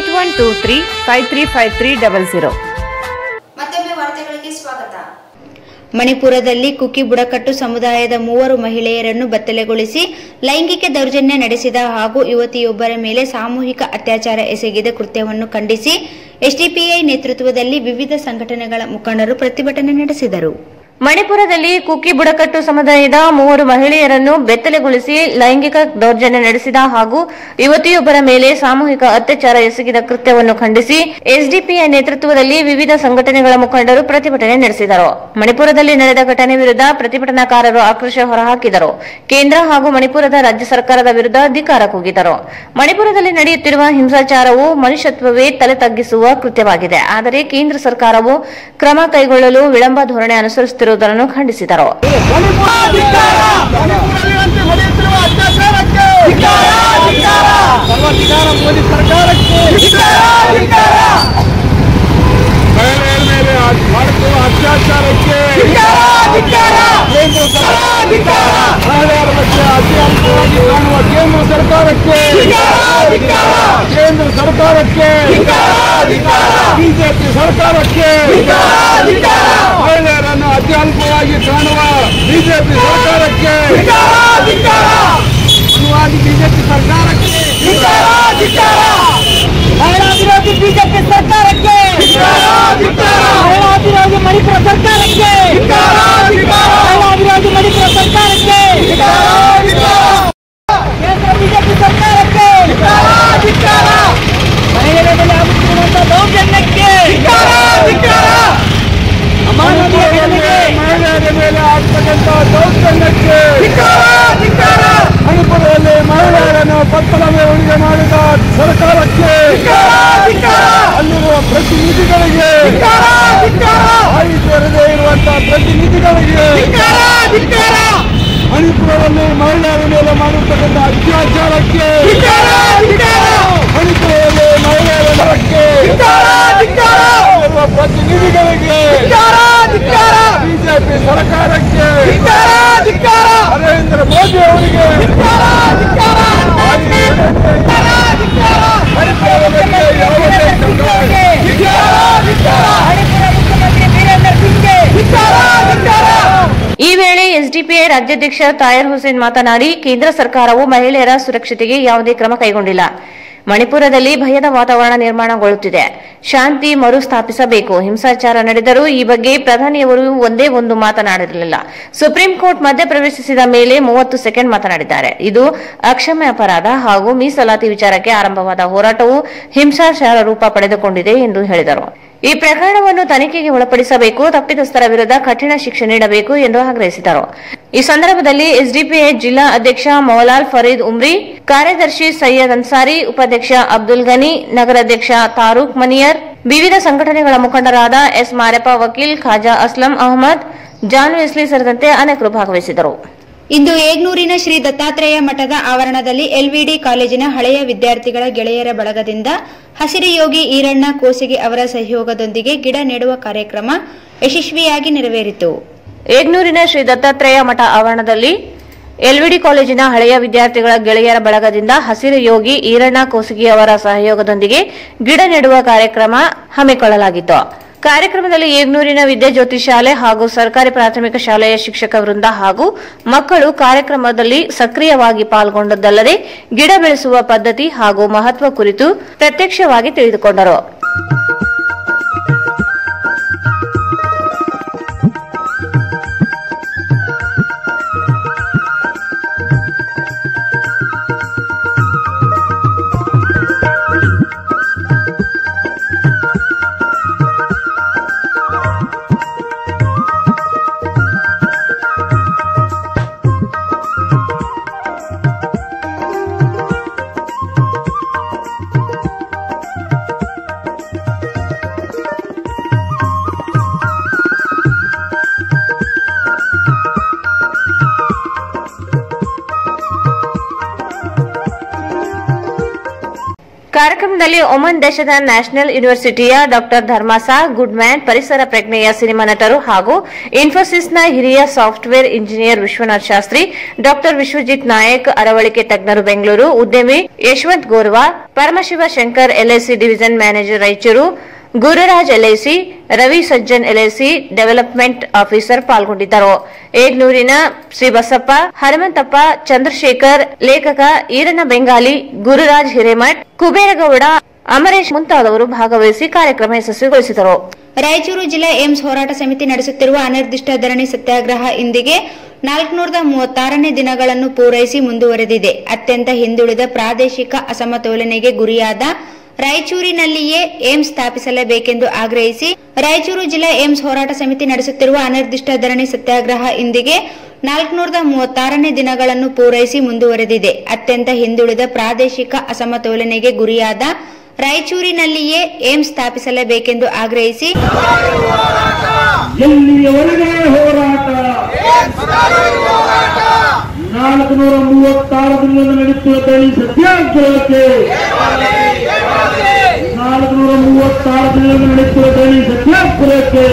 8123-535300. ಮತ್ತೊಮ್ಮೆ ವಾರ್ತೆಗಳಿಗೆ ಸ್ವಾಗತ. ಮಣಿಪುರದಲ್ಲಿ ಕುಕಿ ಬುಡಕಟ್ಟು ಸಮುದಾಯದ 3 ಮಹಿಳೆಯರನ್ನು ಬತ್ತಲೆಗೊಳಿಸಿ ಲೈಂಗಿಕ ದೌರ್ಜನ್ಯ ನಡೆಸಿದ ಹಾಗೂ ಯುವತಿಯೊಬ್ಬರ ಮೇಲೆ ಸಾಮೂಹಿಕ ಅತ್ಯಾಚಾರ ಎಸಗಿದ ಕೃತ್ಯವನ್ನು ಖಂಡಿಸಿ SDPI ನೇತೃತ್ವದಲ್ಲಿ ವಿವಿಧ ಸಂಘಟನೆಗಳ ಮುಖಂಡರು ಪ್ರತಿಭಟನೆ ನಡೆಸಿದರು. ಮಣಿಪುರದಲ್ಲಿ ಕುಕ್ಕಿ ಬುಡಕಟ್ಟು ಸಮುದಾಯದ 3 ಮಹಿಳೆಯರನ್ನು ಬೆತ್ತಲೆಗೊಳಿಸಿ ಲೈಂಗಿಕ ದೌರ್ಜನ್ಯ ನಡೆಸಿದ ಹಾಗೂ ಯುವತಿಯೊಬ್ಬರ ಮೇಲೆ ಸಾಮೂಹಿಕ ಅತ್ಯಾಚಾರ ಎಸಗಿದ ಕೃತ್ಯವನ್ನು ಖಂಡಿಸಿ ಎಸ್ಡಿಪಿಐ ನೇತೃತ್ವದಲ್ಲಿ ವಿವಿಧ ಸಂಘಟನೆಗಳ ಮುಖಂಡರು ಪ್ರತಿಭಟನೆ ನಡೆಸಿದರು. ಮಣಿಪುರದಲ್ಲಿ ನಡೆದ ಘಟನೆ ವಿರುದ್ಧ ಪ್ರತಿಭಟನಾಕಾರರು ಆಕ್ರೋಶ ಹೊರಹಾಕಿದರು. ಕೇಂದ್ರ ಹಾಗೂ ಮಣಿಪುರದ ರಾಜ್ಯ ಸರ್ಕಾರದ ವಿರುದ್ಧ ಧಿಕ್ಕಾರ ಕೂಗಿದರು. ಮಣಿಪುರದಲ್ಲಿ ನಡೆಯುತ್ತಿರುವ ಹಿಂಸಾಚಾರವು ಮನುಷ್ಯತ್ವವೇ ತಲೆ ತಗ್ಗಿಸುವ ಕೃತ್ಯವಾಗಿದೆ. ಆದರೆ ಕೇಂದ್ರ ಸರ್ಕಾರವು ಕ್ರಮ ಕೈಗೊಳ್ಳಲು ವಿಳಂಬ ಧೋರಣೆ ಅನುಸರಿಸುತ್ತಿರುವುದನ್ನು ಖಂಡಿಸಿದರು. ಮಹಿಳೆಯರ ಮೇಲೆ ಮಾಡುತ್ತಿರುವ ಅತ್ಯಾಚಾರಕ್ಕೆ ಮಹಿಳೆಯರ ಬಗ್ಗೆ ಅತ್ಯಾಚಾರವಾಗಿ ಕಾಣುವ ಕೇಂದ್ರ ಸರ್ಕಾರಕ್ಕೆ ಬಿಜೆಪಿ ಸರ್ಕಾರಕ್ಕೆ ಮಹಿಳೆಯರನ್ನು ಅತ್ಯಲ್ಪವಾಗಿ ಕಾಣುವ ಬಿಜೆಪಿ ಸರ್ಕಾರಕ್ಕೆ ಬಿಜೆಪಿ ಸರ್ಕಾರಕ್ಕೆ ಮಹಿಳಾ ವಿರೋಧಿ ಬಿಜೆಪಿ ಸರ್ಕಾರಕ್ಕೆ ಮಹಿಳಾ ವಿರೋಧಿ ಮಣಿಪುರ ಸರ್ಕಾರಕ್ಕೆ ಮಹಿಳಾ ವಿರೋಧಿ ಮಣಿಪುರ ಸರ್ಕಾರಕ್ಕೆ ಕೇಂದ್ರ ಬಿಜೆಪಿ ಸರ್ಕಾರಕ್ಕೆ ಮಹಿಳೆಯರ ಮೇಲೆ ಆಗುತ್ತಿರುವಂತಹ ದೌರ್ಜನ್ಯಕ್ಕೆ ಮಹಿಳೆಯರ ಮೇಲೆ ಆಗ್ತಕ್ಕಂತಹ ದೌರ್ಜನ್ಯಕ್ಕೆ ಮಣಿಪುರದಲ್ಲಿ ಮಹಿಳೆಯರನ್ನು ಪತ್ತನ ಮೆರವಣಿಗೆ ಮಾಡಿದ ಸರ್ಕಾರಕ್ಕೆ ಅಲ್ಲಿರುವ ಪ್ರತಿನಿಧಿಗಳಿಗೆ ಆಯುಷ್ಯರದೇ ಇರುವಂತಹ ಪ್ರತಿನಿಧಿಗಳಿಗೆ ಮಣಿಪುರದಲ್ಲಿ ಮಹಿಳೆಯರ ಮೇಲೆ ಮಾಡಿರ್ತಕ್ಕಂಥ ಅತ್ಯಾಚಾರಕ್ಕೆ ಮಣಿಪುರದಲ್ಲಿ ಮಹಿಳೆಯರ ನರಕ್ಕೆ ಪ್ರತಿನಿಧಿಗಳಿಗೆ ಬಿಜೆಪಿ ಸರ್ಕಾರಕ್ಕೆ ನರೇಂದ್ರ ಮೋದಿ ಅವರಿಗೆ ಈ ವೇಳೆ ಎಸ್ಡಿಪಿಐ ರಾಜ್ಯಾಧ್ಯಕ್ಷ ತಾಯರ್ ಹುಸೇನ್ ಮಾತನಾಡಿ, ಕೇಂದ್ರ ಸರ್ಕಾರವು ಮಹಿಳೆಯರ ಸುರಕ್ಷತೆಗೆ ಯಾವುದೇ ಕ್ರಮ ಕೈಗೊಂಡಿಲ್ಲ. ಮಣಿಪುರದಲ್ಲಿ ಭಯದ ವಾತಾವರಣ ನಿರ್ಮಾಣಗೊಳ್ಳುತ್ತಿದೆ. ಶಾಂತಿ ಮರುಸ್ಥಾಪಿಸಬೇಕು. ಹಿಂಸಾಚಾರ ನಡೆದರೂ ಈ ಬಗ್ಗೆ ಪ್ರಧಾನಿಯವರು ಒಂದೇ ಒಂದು ಮಾತನಾಡಿರಲಿಲ್ಲ. ಸುಪ್ರೀಂ ಕೋರ್ಟ್ ಮಧ್ಯಪ್ರವೇಶಿಸಿದ ಮೇಲೆ 30 ಸೆಕೆಂಡ್ ಮಾತನಾಡಿದ್ದಾರೆ. ಇದು ಅಕ್ಷಮ್ಯ ಅಪರಾಧ ಹಾಗೂ ಮೀಸಲಾತಿ ವಿಚಾರಕ್ಕೆ ಆರಂಭವಾದ ಹೋರಾಟವು ಹಿಂಸಾಚಾರ ರೂಪ ಪಡೆದುಕೊಂಡಿದೆ ಎಂದು ಹೇಳಿದರು. ಈ ಪ್ರಕರಣವನ್ನು ತನಿಖೆಗೆ ಒಳಪಡಿಸಬೇಕು, ತಪ್ಪಿತಸ್ಥರ ವಿರುದ್ಧ ಕಠಿಣ ಶಿಕ್ಷೆ ನೀಡಬೇಕು ಎಂದು ಆಗ್ರಹಿಸಿದರು. ಈ ಸಂದರ್ಭದಲ್ಲಿ ಎಸ್ಡಿಪಿಐ ಜಿಲ್ಲಾ ಅಧ್ಯಕ್ಷ ಮೌಲಾಲ್ ಫರೀದ್ ಉಮ್ರಿ, ಕಾರ್ಯದರ್ಶಿ ಸೈಯದ್ ಅನ್ಸಾರಿ, ಉಪಾಧ್ಯಕ್ಷ ಅಬ್ದುಲ್ ಗನಿ, ನಗರಾಧ್ಯಕ್ಷ ತಾರೂಕ್ ಮನಿಯರ್, ವಿವಿಧ ಸಂಘಟನೆಗಳ ಮುಖಂಡರಾದ ಎಸ್ ಮಾರೆಪ್ಪ ವಕೀಲ್, ಖಾಜಾ ಅಸ್ಲಂ ಅಹಮದ್, ಜಾನ್ ವೆಸ್ಲಿ ಸೇರಿದಂತೆ ಅನೇಕರು ಭಾಗವಹಿಸಿದರು. ಇಂದು ಏಗ್ನೂರಿನ ಶ್ರೀ ದತ್ತಾತ್ರೇಯ ಮಠದ ಆವರಣದಲ್ಲಿ ಎಲ್ವಿಡಿ ಕಾಲೇಜಿನ ಹಳೆಯ ವಿದ್ಯಾರ್ಥಿಗಳ ಗೆಳೆಯರ ಬಳಗದಿಂದ ಹಸಿರು ಯೋಗಿ ಈರಣ್ಣ ಕೋಸಿಗೆ ಅವರ ಸಹಯೋಗದೊಂದಿಗೆ ಗಿಡ ನೆಡುವ ಕಾರ್ಯಕ್ರಮ ಯಶಸ್ವಿಯಾಗಿ ನೆರವೇರಿತು. ಏಗ್ನೂರಿನ ಶ್ರೀ ದತ್ತಾತ್ರೇಯ ಮಠ ಆವರಣದಲ್ಲಿ ಎಲ್ವಿಡಿ ಕಾಲೇಜಿನ ಹಳೆಯ ವಿದ್ಯಾರ್ಥಿಗಳ ಗೆಳೆಯರ ಬಳಗದಿಂದ ಹಸಿರು ಯೋಗಿ ಈರಣ್ಣ ಕೋಸಿಗೆ ಅವರ ಸಹಯೋಗದೊಂದಿಗೆ ಗಿಡ ನೆಡುವ ಕಾರ್ಯಕ್ರಮ ಹಮ್ಮಿಕೊಳ್ಳಲಾಗಿತ್ತು. ಕಾರ್ಯಕ್ರಮದಲ್ಲಿ ಏಗ್ನೂರಿನ ವಿದ್ಯಾಜ್ಯೋತಿ ಶಾಲೆ ಹಾಗೂ ಸರ್ಕಾರಿ ಪ್ರಾಥಮಿಕ ಶಾಲೆಯ ಶಿಕ್ಷಕ ವೃಂದ ಹಾಗೂ ಮಕ್ಕಳು ಕಾರ್ಯಕ್ರಮದಲ್ಲಿ ಸಕ್ರಿಯವಾಗಿ ಪಾಲ್ಗೊಂಡದ್ದಲ್ಲದೆ ಗಿಡ ಬೆಳೆಸುವ ಪದ್ಧತಿ ಹಾಗೂ ಮಹತ್ವ ಕುರಿತು ಪ್ರತ್ಯಕ್ಷವಾಗಿ ತಿಳಿದುಕೊಂಡರು. ಕಾರ್ಯಕ್ರಮದಲ್ಲಿ ಒಮನ್ ದೇಶದ ನ್ಯಾಷನಲ್ ಯೂನಿವರ್ಸಿಟಿಯ ಡಾಕ್ಟರ್ ಧರ್ಮಾಸಾ ಗುಡ್ಮ್ಯಾನ್, ಪರಿಸರ ಪ್ರಜ್ಞೆಯ ಸಿನಿಮಾ ನಟರು ಹಾಗೂ ಇನ್ಫೋಸಿಸ್ನ ಹಿರಿಯ software engineer Vishwanath Shastri, doctor Vishwajit Nayak, ಅರವಳಿಕೆ ತಜ್ಞರು ಬೆಂಗಳೂರು, ಉದ್ಯಮಿ Yashwant Gorva, Paramashiva Shankar LIC division manager Raichur, Gururaj LIC, Ravi Sajjan LIC development officer ಪಾಲ್ಗೊಂಡಿದ್ದರು. ಏಗ್ನೂರಿನ ಶ್ರೀ ಬಸಪ್ಪ, ಹನುಮಂತಪ್ಪ, ಚಂದ್ರಶೇಖರ್, ಲೇಖಕ ಈರಣ್ಣ ಬೆಂಗಾಲಿ, ಗುರುರಾಜ್ ಹಿರೇಮಠ್, ಕುಬೇರಗೌಡ, ಅಮರೇಶ್ ಮುಂತಾದವರು ಭಾಗವಹಿಸಿ ಕಾರ್ಯಕ್ರಮ ಯಶಸ್ವಿಗೊಳಿಸಿದರು. ರಾಯಚೂರು ಜಿಲ್ಲಾ ಏಮ್ಸ್ ಹೋರಾಟ ಸಮಿತಿ ನಡೆಸುತ್ತಿರುವ ಅನಿರ್ದಿಷ್ಟ ಧರಣಿ ಸತ್ಯಾಗ್ರಹ ಇಂದಿಗೆ 436ನೇ ದಿನಗಳನ್ನು ಪೂರೈಸಿ ಮುಂದುವರೆದಿದೆ. ಅತ್ಯಂತ ಹಿಂದುಳಿದ ಪ್ರಾದೇಶಿಕ ಅಸಮತೋಲನೆಗೆ ಗುರಿಯಾದ ರಾಯಚೂರಿನಲ್ಲಿಯೇ ಏಮ್ಸ್ ಸ್ಥಾಪಿಸಲೇಬೇಕೆಂದು ಆಗ್ರಹಿಸಿ ರಾಯಚೂರು ಜಿಲ್ಲಾ ಏಮ್ಸ್ ಹೋರಾಟ ಸಮಿತಿ ನಡೆಸುತ್ತಿರುವ ಅನಿರ್ದಿಷ್ಟ ಧರಣಿ ಸತ್ಯಾಗ್ರಹ ಇಂದಿಗೆ 436ನೇ ದಿನಗಳನ್ನು ಪೂರೈಸಿ ಮುಂದುವರೆದಿದೆ. ಅತ್ಯಂತ ಹಿಂದುಳಿದ ಪ್ರಾದೇಶಿಕ ಅಸಮತೋಲನೆಗೆ ಗುರಿಯಾದ ರಾಯಚೂರಿನಲ್ಲಿಯೇ ಏಮ್ಸ್ ಸ್ಥಾಪಿಸಲೇಬೇಕೆಂದು ಆಗ್ರಹಿಸಿ ಎಲ್ಲಿಯವರೆಗೆ ಹೋರಾಟ 436 ದಿನದಿಂದ ನಡೆಸುವ ಧರಣಿ ಸತ್ಯಾಗ್ರಹಕ್ಕೆ 436 ದಿನದಿಂದ ನಡೆಸುವ ಧರಣಿ ಸತ್ಯಾಗ್ರಹಕ್ಕೆ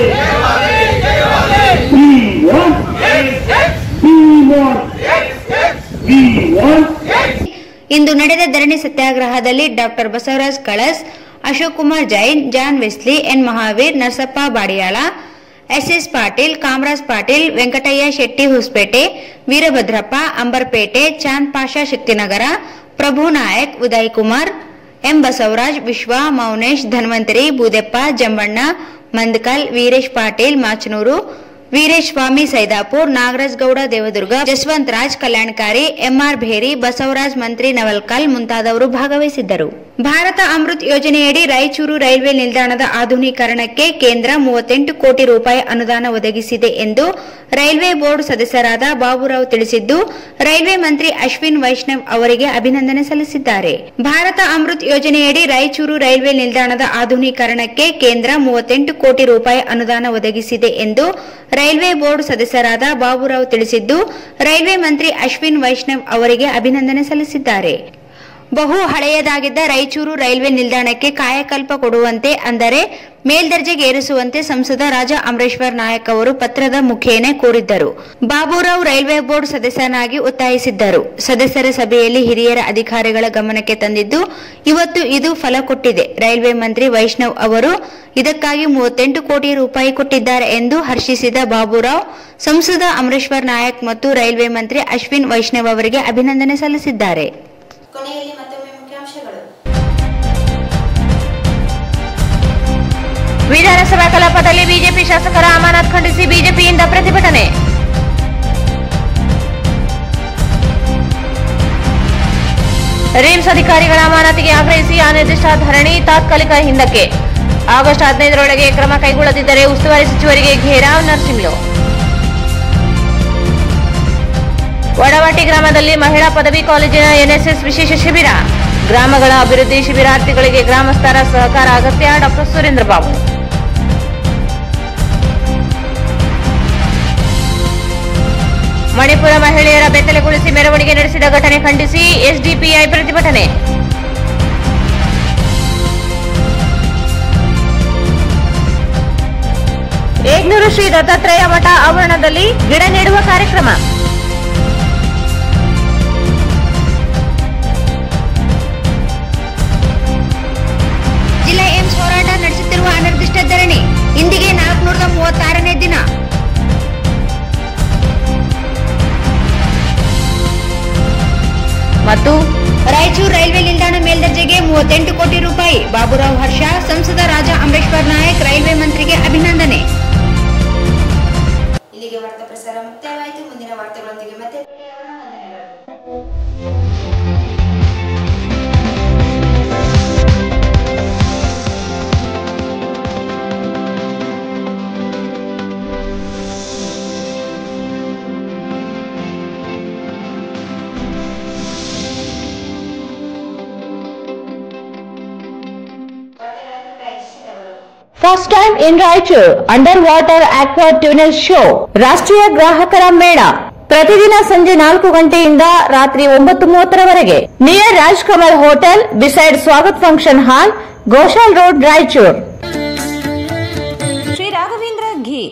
ಇಂದು ನಡೆದ ಧರಣಿ ಸತ್ಯಾಗ್ರಹದಲ್ಲಿ doctor Basavaraj Kalas, Ashok Kumar Jain, John Wesley, N Mahaveer, Narasappa Badiyala, SS Patil, Kamaraj Patil, Venkataiah Shetty Hosapete, Veerabhadrappa Amberpet, Chand Pasha Shaktinagar, Prabhu Nayak, Uday Kumar, M Basavaraj, Vishwa, Mounesh, Dhanvantari, Boodeppa, Jambanna, Mandakal, Veeresh Patil, Machanur, Veeresh Swami Saidapur, Nagaraj Gowda Devadurga, Jaswant Raj ಕಲ್ಯಾಣಕಾರಿ, ಎಂಆರ್ ಭೇರಿ, ಬಸವರಾಜ್ ಮಂತ್ರಿ ನವಲ್ಕಲ್ ಮುಂತಾದವರು ಭಾಗವಹಿಸಿದ್ದರು. ಭಾರತ ಅಮೃತ್ ಯೋಜನೆಯಡಿ ರಾಯಚೂರು ರೈಲ್ವೆ ನಿಲ್ದಾಣದ ಆಧುನೀಕರಣಕ್ಕೆ ಕೇಂದ್ರ 38 ಕೋಟಿ ರೂಪಾಯಿ ಅನುದಾನ ಒದಗಿಸಿದೆ ಎಂದು ರೈಲ್ವೆ ಬೋರ್ಡ್ ಸದಸ್ಯರಾದ ಬಾಬುರಾವ್ ತಿಳಿಸಿದ್ದು, ರೈಲ್ವೆ ಮಂತ್ರಿ ಅಶ್ವಿನ್ ವೈಷ್ಣವ್ ಅವರಿಗೆ ಅಭಿನಂದನೆ ಸಲ್ಲಿಸಿದ್ದಾರೆ. ಭಾರತ ಅಮೃತ್ ಯೋಜನೆಯಡಿ ರಾಯಚೂರು ರೈಲ್ವೆ ನಿಲ್ದಾಣದ ಆಧುನೀಕರಣಕ್ಕೆ ಕೇಂದ್ರ 38 ಕೋಟಿ ರೂಪಾಯಿ ಅನುದಾನ ಒದಗಿಸಿದೆ ಎಂದು ರೈಲ್ವೆ ಬೋರ್ಡ್ ಸದಸ್ಯರಾದ ಬಾಬುರಾವ್ ತಿಳಿಸಿದ್ದು, ರೈಲ್ವೆ ಮಂತ್ರಿ ಅಶ್ವಿನ್ ವೈಷ್ಣವ್ ಅವರಿಗೆ ಅಭಿನಂದನೆ ಸಲ್ಲಿಸಿದ್ದಾರೆ. ಬಹು ಹಳೆಯದಾಗಿದ್ದ ರಾಯಚೂರು ರೈಲ್ವೆ ನಿಲ್ದಾಣಕ್ಕೆ ಕಾಯಕಲ್ಪ ಕೊಡುವಂತೆ, ಅಂದರೆ ಮೇಲ್ದರ್ಜೆಗೇರಿಸುವಂತೆ ಸಂಸದ ರಾಜಾ ಅಮರೇಶ್ವರ್ ನಾಯಕ್ ಅವರು ಪತ್ರದ ಮುಖೇನ ಕೋರಿದ್ದರು. ಬಾಬುರಾವ್ ರೈಲ್ವೆ ಬೋರ್ಡ್ ಸದಸ್ಯನಾಗಿ ಒತ್ತಾಯಿಸಿದ್ದರು. ಸದಸ್ಯರ ಸಭೆಯಲ್ಲಿ ಹಿರಿಯರ ಅಧಿಕಾರಿಗಳ ಗಮನಕ್ಕೆ ತಂದಿದ್ದು, ಇವತ್ತು ಇದು ಫಲ ಕೊಟ್ಟಿದೆ. ರೈಲ್ವೆ ಮಂತ್ರಿ ವೈಷ್ಣವ್ ಅವರು ಇದಕ್ಕಾಗಿ 38 ಕೋಟಿ ರೂಪಾಯಿ ಕೊಟ್ಟಿದ್ದಾರೆ ಎಂದು ಹರ್ಷಿಸಿದ ಬಾಬುರಾವ್, ಸಂಸದ ಅಮರೇಶ್ವರ್ ನಾಯಕ್ ಮತ್ತು ರೈಲ್ವೆ ಮಂತ್ರಿ ಅಶ್ವಿನ್ ವೈಷ್ಣವ್ ಅವರಿಗೆ ಅಭಿನಂದನೆ ಸಲ್ಲಿಸಿದ್ದಾರೆ. ಕೊನೆಯಲ್ಲಿ ಮತ್ತೊಮ್ಮೆ ಮುಖ್ಯಾಂಶಗಳು. ವಿಧಾನಸಭಾ ಕಲಾಪದಲ್ಲಿ ಬಿಜೆಪಿ ಶಾಸಕರ ಅಮಾನತ್ ಖಂಡಿಸಿ ಬಿಜೆಪಿಯಿಂದ ಪ್ರತಿಭಟನೆ. ರಿಮ್ಸ್ ಅಧಿಕಾರಿಗಳ ಅಮಾನತಿಗೆ ಆಗ್ರಹಿಸಿ ಅನಿರ್ದಿಷ್ಟ ಧರಣಿ ತಾತ್ಕಾಲಿಕ ಹಿಂದಕ್ಕೆ. ಆಗಸ್ಟ್ 15ರೊಳಗೆ ಕ್ರಮ ಕೈಗೊಳ್ಳದಿದ್ದರೆ ಉಸ್ತುವಾರಿ ಸಚಿವರಿಗೆ ಘೇರಾವ್ ನರಸಿಂಹಲು. ವಡವಾಟಿ ಗ್ರಾಮದಲ್ಲಿ ಮಹಿಳಾ ಪದವಿ ಕಾಲೇಜಿನ ಎನ್ಎಸ್ಎಸ್ ವಿಶೇಷ ಶಿಬಿರ. ಗ್ರಾಮಗಳ ಅಭಿವೃದ್ಧಿ ಶಿಬಿರಾರ್ಥಿಗಳಿಗೆ ಗ್ರಾಮಸ್ಥರ ಸಹಕಾರ ಅಗತ್ಯ. ಡಾಕ್ಟರ್ ಸುರೇಂದ್ರ ಬಾಬು. ಮಣಿಪುರ ಮಹಿಳೆಯರ ಬೆತ್ತಲೆಗೊಳಿಸಿ ಮೆರವಣಿಗೆ ನಡೆಸಿದ ಘಟನೆ ಖಂಡಿಸಿ ಎಸ್ಡಿಪಿಐ ಪ್ರತಿಭಟನೆ. ಏಗ್ನೂರು ಶ್ರೀ ದತ್ತಾತ್ರೇಯ ಮಠ ಆವರಣದಲ್ಲಿ ಗಿಡ ನೆಡುವ ಕಾರ್ಯಕ್ರಮ. ಜಿಲ್ಲಾ ಏಮ್ಸ್ ಹೋರಾಟ ನಡೆಸುತ್ತಿರುವ ಅನಿರ್ದಿಷ್ಟ ಧರಣಿ ಇಂದಿಗೆ 436ನೇ ದಿನ. ಮತ್ತು ರಾಯಚೂರು ರೈಲ್ವೆ ನಿಲ್ದಾಣ ಮೇಲ್ದರ್ಜೆಗೆ 38 ಕೋಟಿ ರೂಪಾಯಿ. ಬಾಬುರಾವ್ ಹರ್ಷ, ಸಂಸದ ರಾಜಾ ಅಮರೇಶ್ವರ್ ನಾಯಕ್ ರೈಲ್ವೆ ಮಂತ್ರಿಗೆ ಅಭಿನಂದನೆ. ಇಲ್ಲಿಗೆ ವಾರ್ತಾ ಪ್ರಸಾರ ಮುಕ್ತಾಯವಾಯಿತು. ಮುಂದಿನ ವಾರ್ತೆಗಳೊಂದಿಗೆ ಮತ್ತೆ first time in Raichur under water aqua tunnel show. ರಾಷ್ಟ್ರೀಯ ಗ್ರಾಹಕರ ಮೇಳ ಪ್ರತಿದಿನ ಸಂಜೆ 4 ಗಂಟೆಯಿಂದ ರಾತ್ರಿ 9:30ರವರೆಗೆ. Near Raj Kamal hotel, beside Swagat function hall, Goshal road, Raichur. Shri Raghavendra ಘೀ,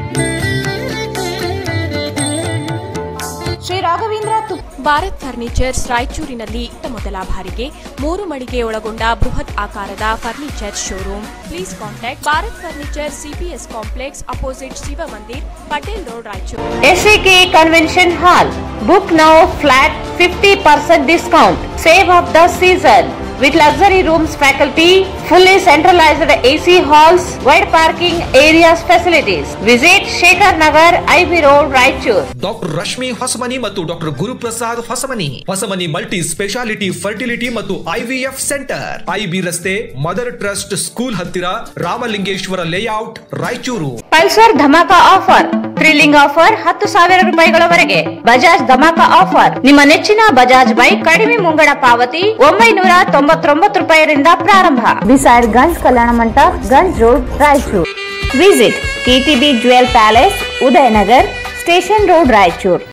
ಶ್ರೀ ರಾಘವೇಂದ್ರ ಭಾರತ್ ಫರ್ನಿಚರ್ಸ್ ರಾಯಚೂರಿನಲ್ಲಿ ಮೊದಲ ಬಾರಿಗೆ 3 ಮಳಿಗೆ ಒಳಗೊಂಡ ಬೃಹತ್ ಆಕಾರದ furniture showroom. Please contact Bharat furniture, CPS complex, opposite Shiva Mandir, Patel road, Raichur. SAK convention hall. Book now, flat 50% discount. Save of the season with luxury rooms, faculty, fully centralized AC halls, wide parking areas facilities. Visit Shekhar Nagar, IB Road, Raichur. Doctor Rashmi Hosamani ಮತ್ತು doctor Guruprasad Hosamani Hosamani multi speciality fertility ಮತ್ತು IVF centre, IB ರಸ್ತೆ, mother trust school ಹತ್ತಿರ, Ramalingeshwara layout, Raichur. Pulsar dhamaka offer, thrilling offer 10,000 ರೂಪಾಯಿಗಳವರೆಗೆ. Bajaj dhamaka offer, ನಿಮ್ಮ ನೆಚ್ಚಿನ Bajaj bike ಕಡಿಮೆ ಮುಂಗಡ ಪಾವತಿ 999 ರೂಪಾಯಿರಿಂದ ಪ್ರಾರಂಭ. Beside Ganj Kalyana Mantapa, Ganj road, Raichur. Visit KTB Jewel Palace, Udayanagar, station road, Raichur.